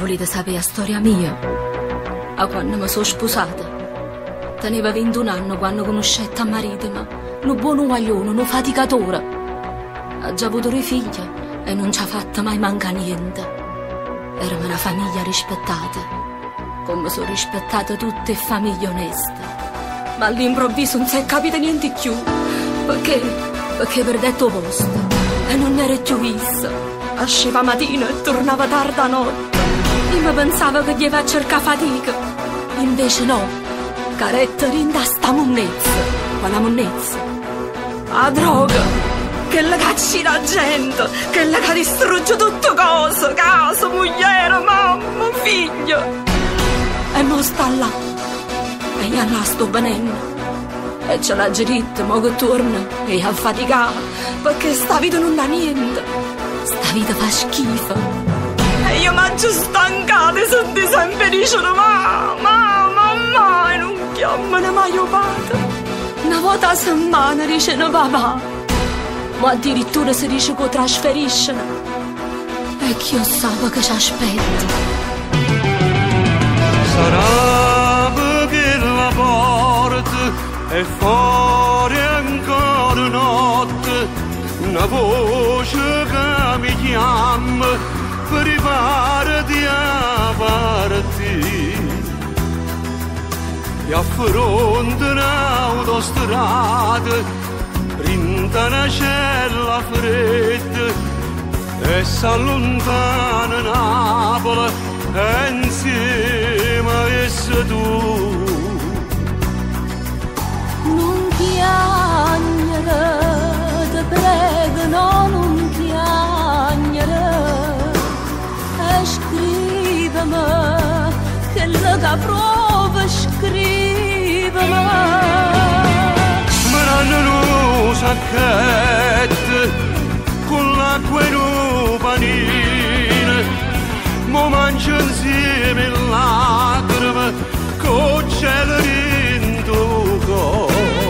volete sapere la storia mia? A quando mi sono sposata. Teneva ventuno anni quando conoscette a marito, ma un buono guaglione, un faticatore. Ha già avuto due figlie e non ci ha fatto mai manca niente. Era una famiglia rispettata, come sono rispettate tutte le famiglie oneste. Ma all'improvviso non si è capito niente più, perché, perché perdetto posto e non era più vista. Asceva mattina e tornava tarda notte. Io mi pensavo che gli va a cercare fatica, invece no. Caretta rinda sta monnezza, quella monnezza? La droga, che la cacci la gente, che la che distrugge tutte cose, casa, moglie, mamma, figlio. E non sta là, e io là sto venendo, e ce l'ha diritto, ma che torna, e ha faticato, perché sta vita non dà niente, sta vita fa schifo. E io mangio stancata e sento sempre dicendo, ma, ma, mamma, e non chiamano mai o padre. Una volta a settimana dicono papà, ma addirittura si dice che trasferiscono. E chi io sapevo che ci aspetta. Sarà perché la porta è fuori ancora notte, una voce che mi chiama, preparati a partire. E affronta un'autostrada, printa una cella fredda e s'allontana Napoli e insieme a essa tu. Non piangere, ti prego, no, non piangere, e scrivimi che la caprova scrivimi. Me l'hanno un sacchetto con l'acqua e un panino, mo mangio insieme lacrime con cielo dentro cuore.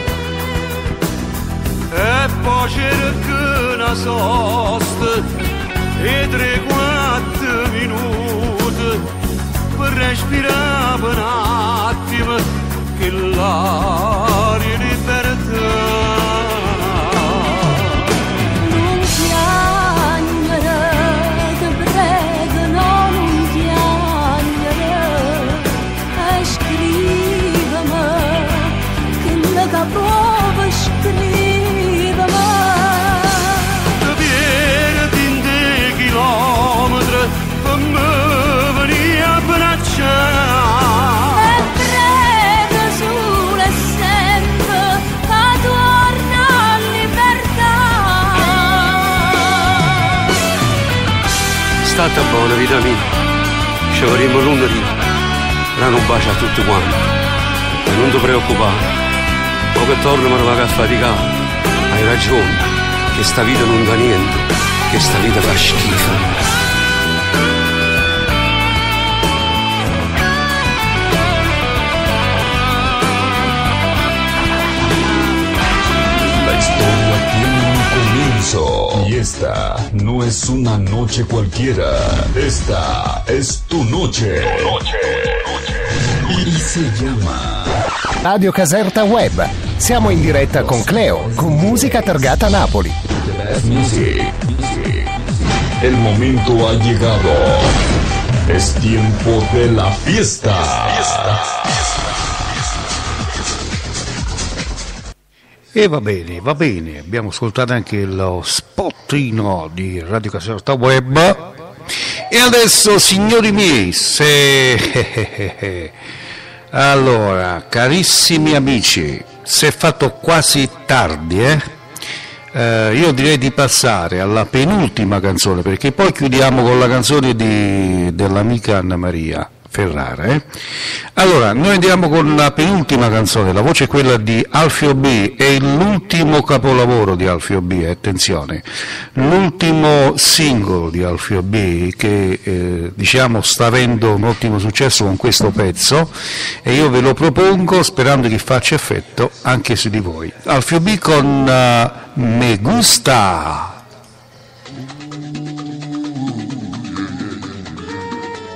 E poi cerco una sosta e tre quattro minuti per respirare un attimo che l'aria è libertà. Non piangere, ti prego, no, non piangere, e scrivimi che la caprova scrivimi. Ti viene tinte chilometri per me venire a abbracciare. State buona vita mia, ci avremo lunedì, ora un bacio a tutti quanti, e non ti preoccupare, poi che torno me ne vado a faticare, hai ragione, che sta vita non dà niente, che sta vita fa schifo. Y esta no es una noche cualquiera. Esta es tu noche. Tu noche. Y se llama Radio Caserta Web. Siamo in diretta con Cleo, con musica targata Napoli. Music. El momento ha llegado. Es tiempo de la fiesta. E va bene, va bene, abbiamo ascoltato anche lo spottino di Radio Caserta Web. E adesso, signori miei, se... allora, carissimi amici, si è fatto quasi tardi, eh? Eh, io direi di passare alla penultima canzone, perché poi chiudiamo con la canzone di, dell'amica Anna Maria Ferrara. Eh? Allora, noi andiamo con la penultima canzone, la voce è quella di Alfio B, è l'ultimo capolavoro di Alfio B, attenzione, l'ultimo singolo di Alfio B che eh, diciamo sta avendo un ottimo successo con questo pezzo, e io ve lo propongo sperando che faccia effetto anche su di voi. Alfio B con uh, Me Gusta.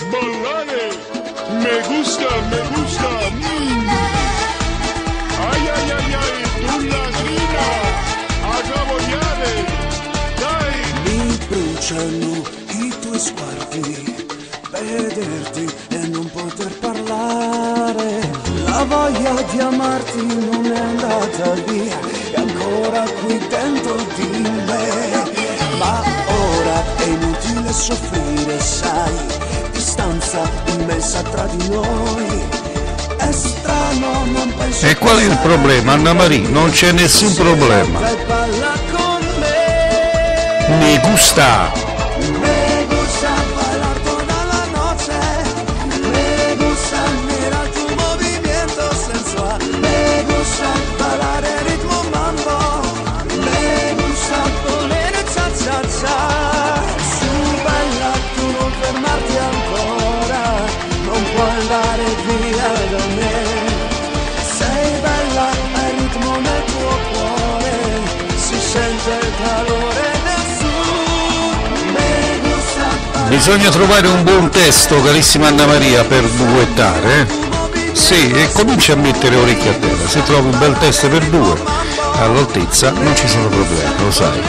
ballare, me gusta, me gusta. Mm. Ay, ay, ay, ay, tu lagrina, a cabogliare, dai. Mi bruciano i tuoi sguardi, vederti e non poter parlare. La voglia di amarti non è andata via, è ancora qui dentro di me. Ma ora è inutile soffrire, sai, distanza immensa tra di noi. È strano, non penso. E qual è il problema, Anna Maria? Non c'è nessun problema. Balla con me. Mi gusta. Me gusta bailar toda la noche. Me gusta mirar tu movimiento sensual. Me gusta bailar el ritmo mambo. Me gusta poner cha cha cha. Su bella, tu non fermarti ancora, non puoi andare via da me. Sei bella, hai ritmo nel tuo cuore, si sente il calore del sud. Me gusta bailar. Bisogna trovare un buon testo, carissima Anna Maria, per duettare. eh? Sì, e comincia a mettere orecchie a terra. Se trovi un bel testo per due, all'altezza, non ci sono problemi, lo sai.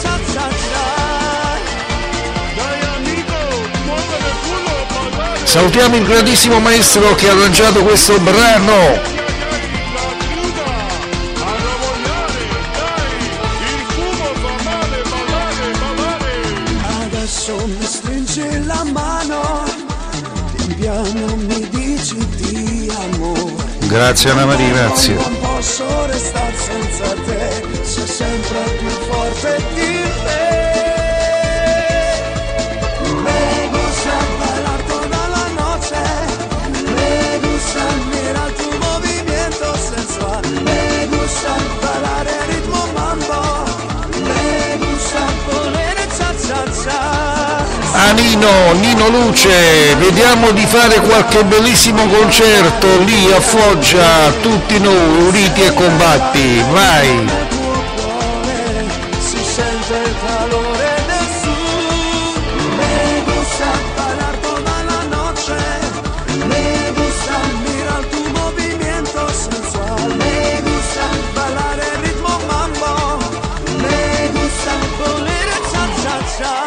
Salutiamo il grandissimo maestro che ha arrangiato questo brano. Adesso mi stringi la mano, pian piano mi dici ti amo. Grazie Anna Maria, grazie. Non posso restare senza te, sei sempre più forte di me. Me gusta bailar toda la noche, me gusta mirar tu movimiento sensual. Me gusta bailar el ritmo mambo, me gusta poner cha cha cha. Ah Nino, Nino Luce, vediamo di fare qualche bellissimo concerto lì a Foggia, tutti noi uniti e combatti, vai! Si sente il calore del sud. Me gusta bailar toda la noche, me gusta mirar tu movimiento sensual. Me gusta bailar el ritmo mambo, me gusta poner cha cha cha.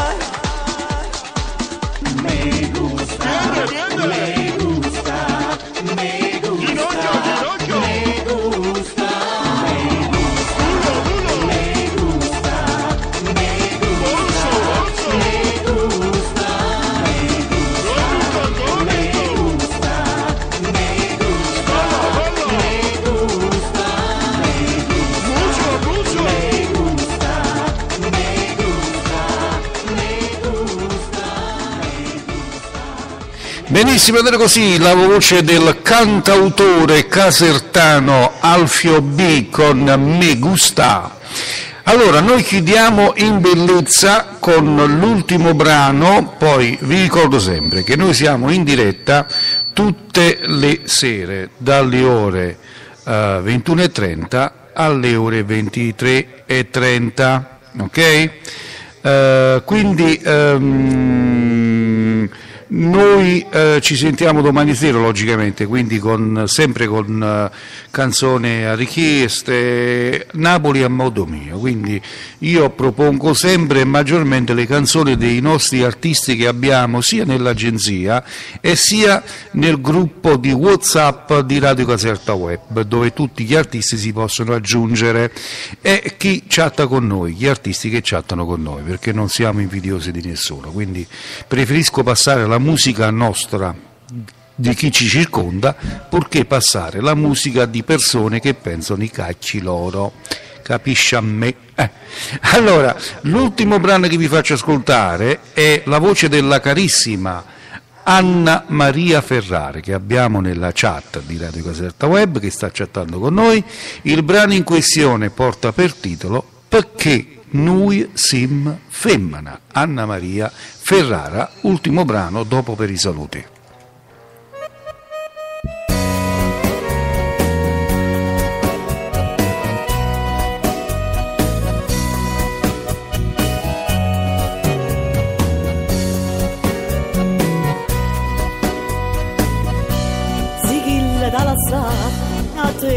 Me gusta, me gusta, me gusta, me gusta. Benissimo, ed era così la voce del cantautore casertano Alfio B con Me Gusta. Allora, noi chiudiamo in bellezza con l'ultimo brano, poi vi ricordo sempre che noi siamo in diretta tutte le sere, dalle ore uh, ventuno e trenta alle ore ventitré e trenta, ok? Uh, quindi... Um, Noi eh, ci sentiamo domani sera, logicamente, quindi con, sempre con uh, canzoni a richieste, Napoli a modo mio, quindi io propongo sempre e maggiormente le canzoni dei nostri artisti che abbiamo sia nell'agenzia e sia nel gruppo di WhatsApp di Radio Caserta Web, dove tutti gli artisti si possono aggiungere, e chi chatta con noi, gli artisti che chattano con noi, perché non siamo invidiosi di nessuno, quindi preferisco passare la musica nostra, di chi ci circonda, purché passare la musica di persone che pensano i cacci loro, capisci a me? Eh. Allora, l'ultimo brano che vi faccio ascoltare è la voce della carissima Anna Maria Ferrari, che abbiamo nella chat di Radio Caserta Web, che sta chattando con noi. Il brano in questione porta per titolo Perché Noi Sim Femmina, Anna Maria Ferrara, ultimo brano dopo per i saluti.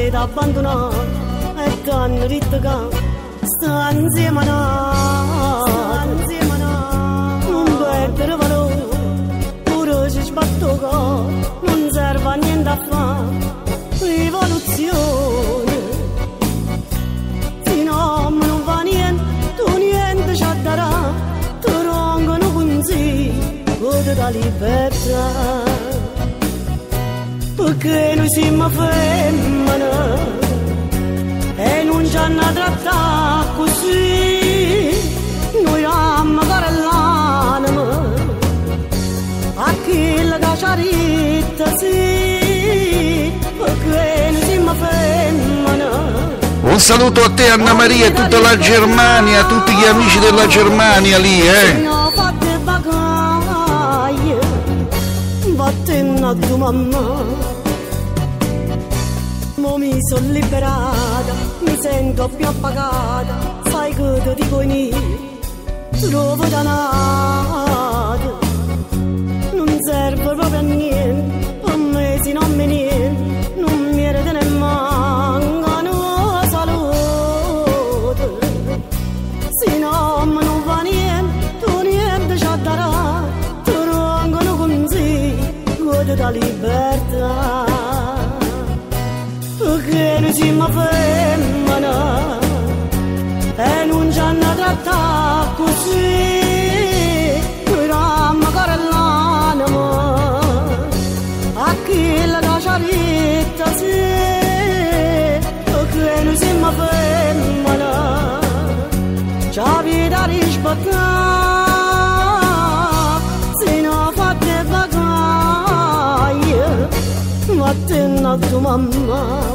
siete abbandonati e t'hanno detto che sta insieme a noi, non perdere valore, pure ci sbatto cuore, non serve a niente a fare, rivoluzione, se no non va niente, tu niente ci darà, ti rongono consiglio della libertà, perché noi siamo femmine e non ci hanno trattato così, noi abbiamo ancora l'anima a chi la cacciarita, sì, perché noi siamo femmine. Un saluto a te Anna Maria e tutta la Germania, tutti gli amici della Germania lì, eh? Fatte bagaie, vattene a tua mamma. Mo mi sono liberata, mi sento più appagata, sai che ti dico in trovo dannata, non serve proprio a niente, per me se non mi niente, non mi rete ne mancano salute, se no non va niente, tu niente ci darà, ti rongono consiglio della libertà. Perché noi siamo femmine e non ci hanno trattato così, noi abbiamo ancora l'anima a chi la cacciarita, sì, perché noi siamo femmine, ci avete rispettato, se no fate bagaie, vattene a tua mamma.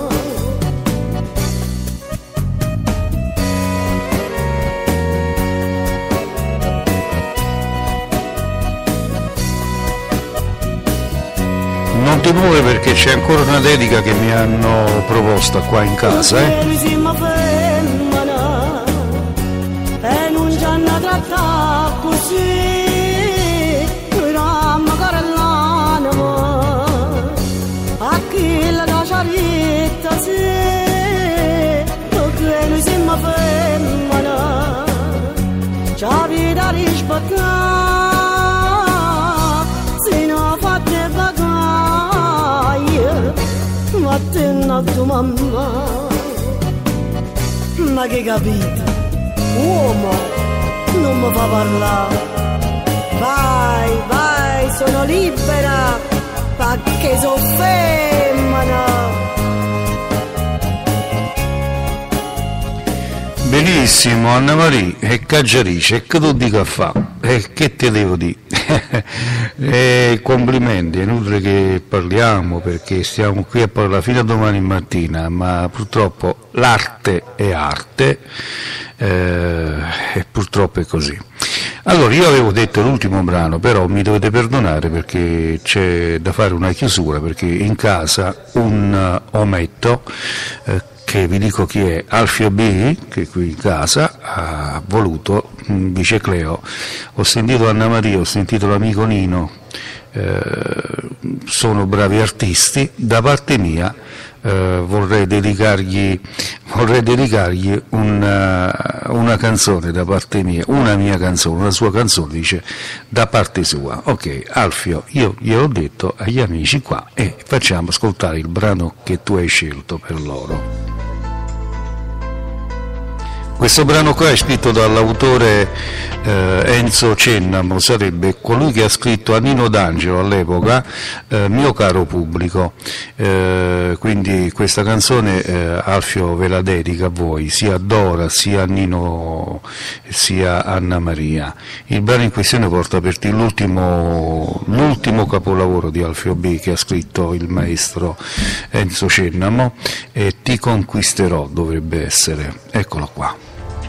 Non ti muove perché c'è ancora una dedica che mi hanno proposta qua in casa, eh? Noi siamo femmine e non ci hanno trattato così, noi abbiamo ancora l'anima a chi la cacciarita, sì, perché noi siamo femmine, ci avete rispettato, se no fate bagaie, vattene a tua mamma. Ma che capite? Uomo, non mi fa parlare. Vai, vai, sono libera, perché sono femmina. Benissimo Anna Maria, e Caggiarice, e che tu dica a fa? E che te devo dire? E complimenti, è inutile che parliamo perché stiamo qui a parlare fino a domani mattina, ma purtroppo l'arte è arte, eh, e purtroppo è così. Allora, io avevo detto l'ultimo brano, però mi dovete perdonare perché c'è da fare una chiusura, perché in casa un uh, ometto, eh, che vi dico chi è, Alfio B, che qui in casa ha voluto, dice Cleo, ho sentito Anna Maria, ho sentito l'amico Nino, eh, sono bravi artisti, da parte mia eh, vorrei dedicargli, vorrei dedicargli una, una canzone da parte mia, una mia canzone, una sua canzone, dice, da parte sua. Ok, Alfio, io gliel'ho detto agli amici qua e facciamo ascoltare il brano che tu hai scelto per loro. Questo brano qua è scritto dall'autore eh, Enzo Cennamo, sarebbe colui che ha scritto a Nino D'Angelo all'epoca, eh, Mio caro pubblico, eh, quindi questa canzone eh, Alfio ve la dedica a voi, sia a Dora, sia a Nino, sia a Anna Maria. Il brano in questione porta per te l'ultimo, l'ultimo capolavoro di Alfio B che ha scritto il maestro Enzo Cennamo, e Ti conquisterò dovrebbe essere, eccolo qua.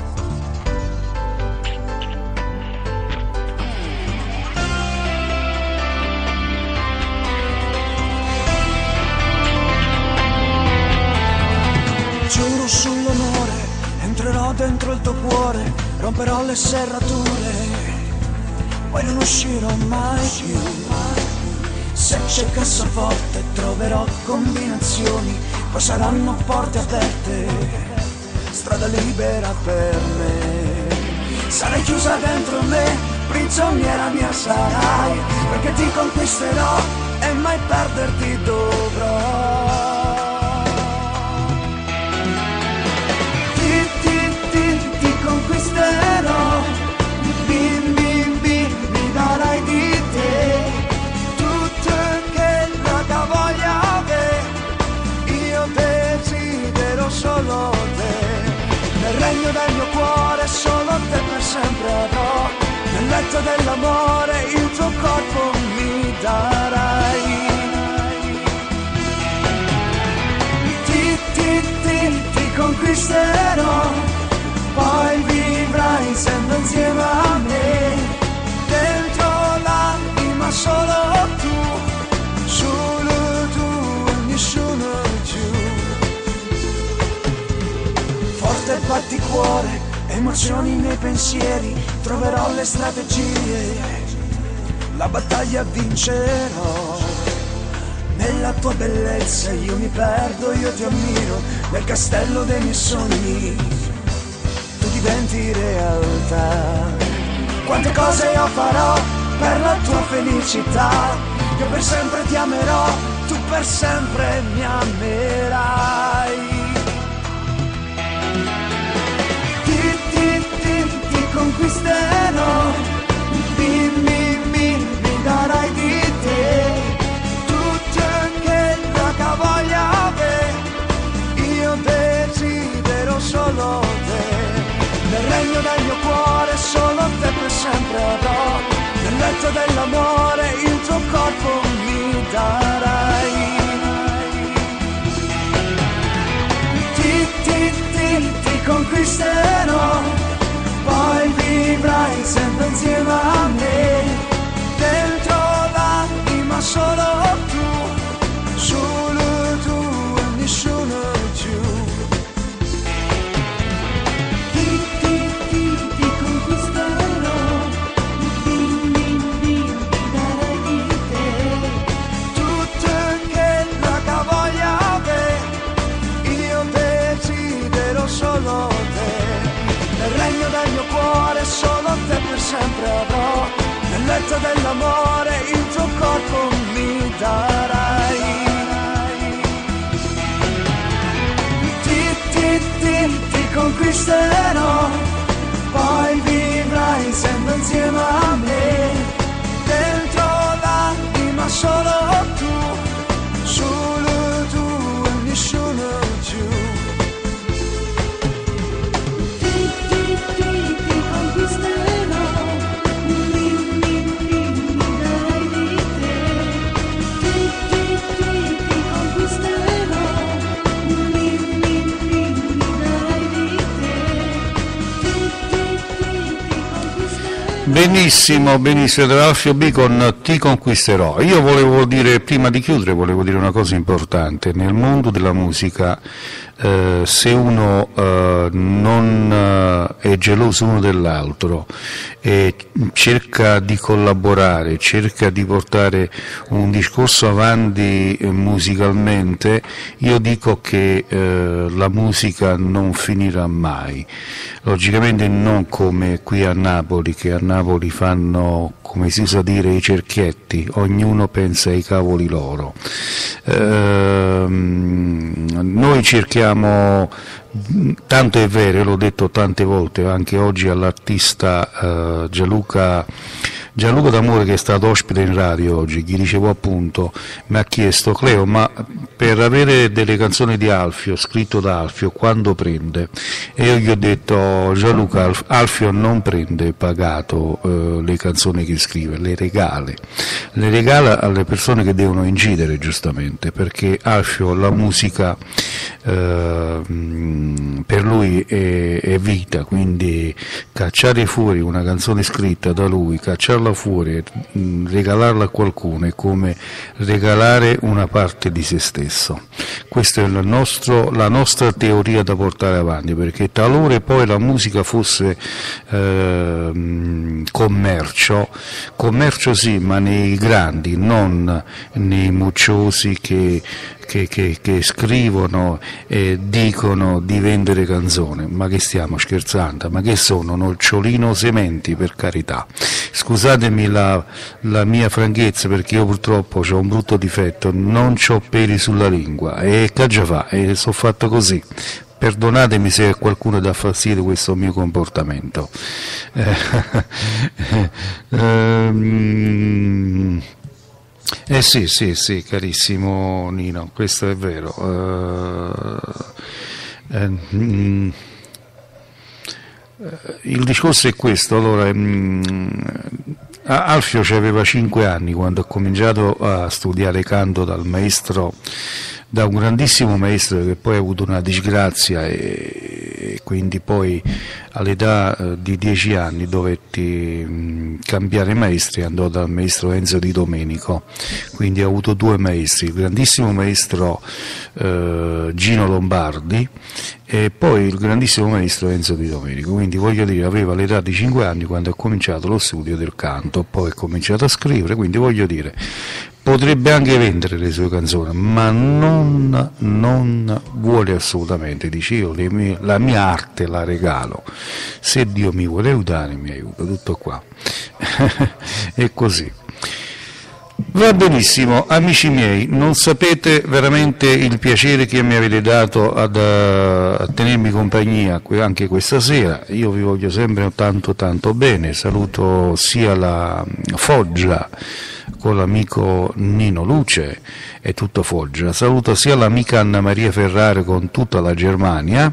Giuro sull'onore, entrerò dentro il tuo cuore, romperò le serrature, poi non uscirò mai più. Se c'è cassaforte, troverò combinazioni, poi saranno porte aperte, strada libera per me. Sarai chiusa dentro me, prigioniera mia sarai, perché ti conquisterò e mai perderti dovrò. Ti, ti, ti, ti conquisterò, bim, bim, bim, mi darai di te tutto che la voglia ave, io desidero solo te. Nel regno del mio cuore solo te per sempre avrò, nel letto dell'amore il tuo corpo mi darai. Ti, ti, ti, ti conquisterò, poi vivrai sempre insieme a me, dentro l'anima solo tu, solo tu e nessuno più. Forte batti cuore, emozioni nei pensieri, troverò le strategie, la battaglia vincerò. Nella tua bellezza io mi perdo, io ti ammiro, nel castello dei miei sogni tu diventi realtà. Quante cose io farò per la tua felicità, io per sempre ti amerò, tu per sempre mi amerai. Ti conquisterò, bim, bim, bim, mi darai di te tutto che la voglia ave, io desidero solo te. Nel regno del mio cuore solo te per sempre avrò, nel letto dell'amore il tuo corpo mi darai. Ti, ti, ti, ti conquisterò, poi vivrai sempre insieme a me, dentro l'anima solo tu, solo tu e nessuno più. Ti, ti, ti, ti conquisterò, bim, bim, bim, mi darai di te tutto che la voglia ave, io desidero solo te. Nel regno del mio cuore solo te per sempre avrò, nel letto dell'amore il tuo corpo mi darai. Ti, ti, ti, ti conquisterò, poi vivrai sempre insieme a me, dentro l'anima solo tu, solo tu e nessuno più. Benissimo, benissimo, da Alfio B con Ti conquisterò. Io volevo dire, prima di chiudere, volevo dire una cosa importante. Nel mondo della musica, eh, se uno eh, non eh, è geloso uno dell'altro e cerca di collaborare, cerca di portare un discorso avanti eh, musicalmente, io dico che eh, la musica non finirà mai. Logicamente non come qui a Napoli, che a Napoli fanno, come si usa dire, i cerchietti, ognuno pensa ai cavoli loro. Ehm, noi cerchiamo, tanto è vero, l'ho detto tante volte, anche oggi all'artista eh, Gianluca Gianluca D'Amore, che è stato ospite in radio oggi, gli dicevo appunto, mi ha chiesto: Cleo, ma per avere delle canzoni di Alfio, scritto da Alfio, quando prende? E io gli ho detto: Gianluca, Alfio non prende pagato eh, le canzoni che scrive, le regala, le regala alle persone che devono incidere, giustamente, perché Alfio la musica eh, per lui è, è vita, quindi cacciare fuori una canzone scritta da lui, cacciarla tirarla fuori, regalarla a qualcuno è come regalare una parte di se stesso. Questa è il nostro, la nostra teoria da portare avanti, perché talora poi la musica fosse eh, commercio, commercio sì, ma nei grandi, non nei mucciosi che Che, che, che scrivono e dicono di vendere canzone. Ma che stiamo scherzando? Ma che sono nocciolino sementi, per carità? Scusatemi la, la mia franchezza, perché io purtroppo ho un brutto difetto, non c'ho peli sulla lingua e che già fa, e sono fatto così. Perdonatemi se a qualcuno dà fastidio questo mio comportamento. Eh, ehm, Eh sì, sì, sì, carissimo Nino, questo è vero. Uh, eh, mm, il discorso è questo. Allora, mm, Alfio aveva cinque anni quando ha cominciato a studiare canto dal maestro, da un grandissimo maestro che poi ha avuto una disgrazia e, e quindi poi all'età eh, di dieci anni dovetti mh, cambiare maestri, andò dal maestro Enzo Di Domenico, quindi ha avuto due maestri, il grandissimo maestro eh, Gino Lombardi e poi il grandissimo maestro Enzo Di Domenico, quindi voglio dire aveva l'età di cinque anni quando ha cominciato lo studio del canto, poi ha cominciato a scrivere, quindi voglio dire potrebbe anche vendere le sue canzoni, ma non, non vuole assolutamente, dice io le mie, la mia arte la regalo, se Dio mi vuole aiutare mi aiuta, tutto qua. È così. Va benissimo, amici miei, non sapete veramente il piacere che mi avete dato ad, uh, a tenermi compagnia anche questa sera. Io vi voglio sempre tanto tanto bene, saluto sia la Foggia con l'amico Nino Luce e tutto Foggia, saluto sia l'amica Anna Maria Ferrari con tutta la Germania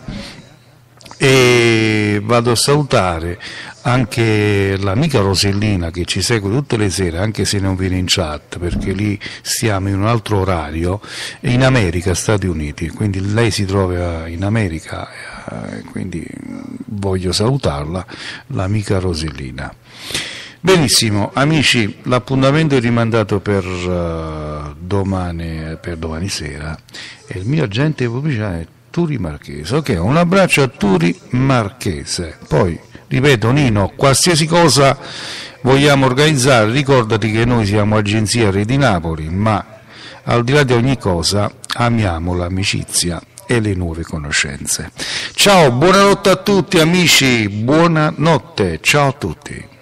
e vado a salutare anche l'amica Rosellina che ci segue tutte le sere, anche se non viene in chat perché lì stiamo in un altro orario, in America, Stati Uniti, quindi lei si trova in America, quindi voglio salutarla, l'amica Rosellina. Benissimo, amici, l'appuntamento è rimandato per uh, domani, per domani sera e il mio agente pubblicitario è Turi Marchese. Ok, un abbraccio a Turi Marchese. Poi, ripeto Nino, qualsiasi cosa vogliamo organizzare, ricordati che noi siamo agenzia Reti Napoli, ma al di là di ogni cosa amiamo l'amicizia e le nuove conoscenze. Ciao, buonanotte a tutti amici, buonanotte, ciao a tutti.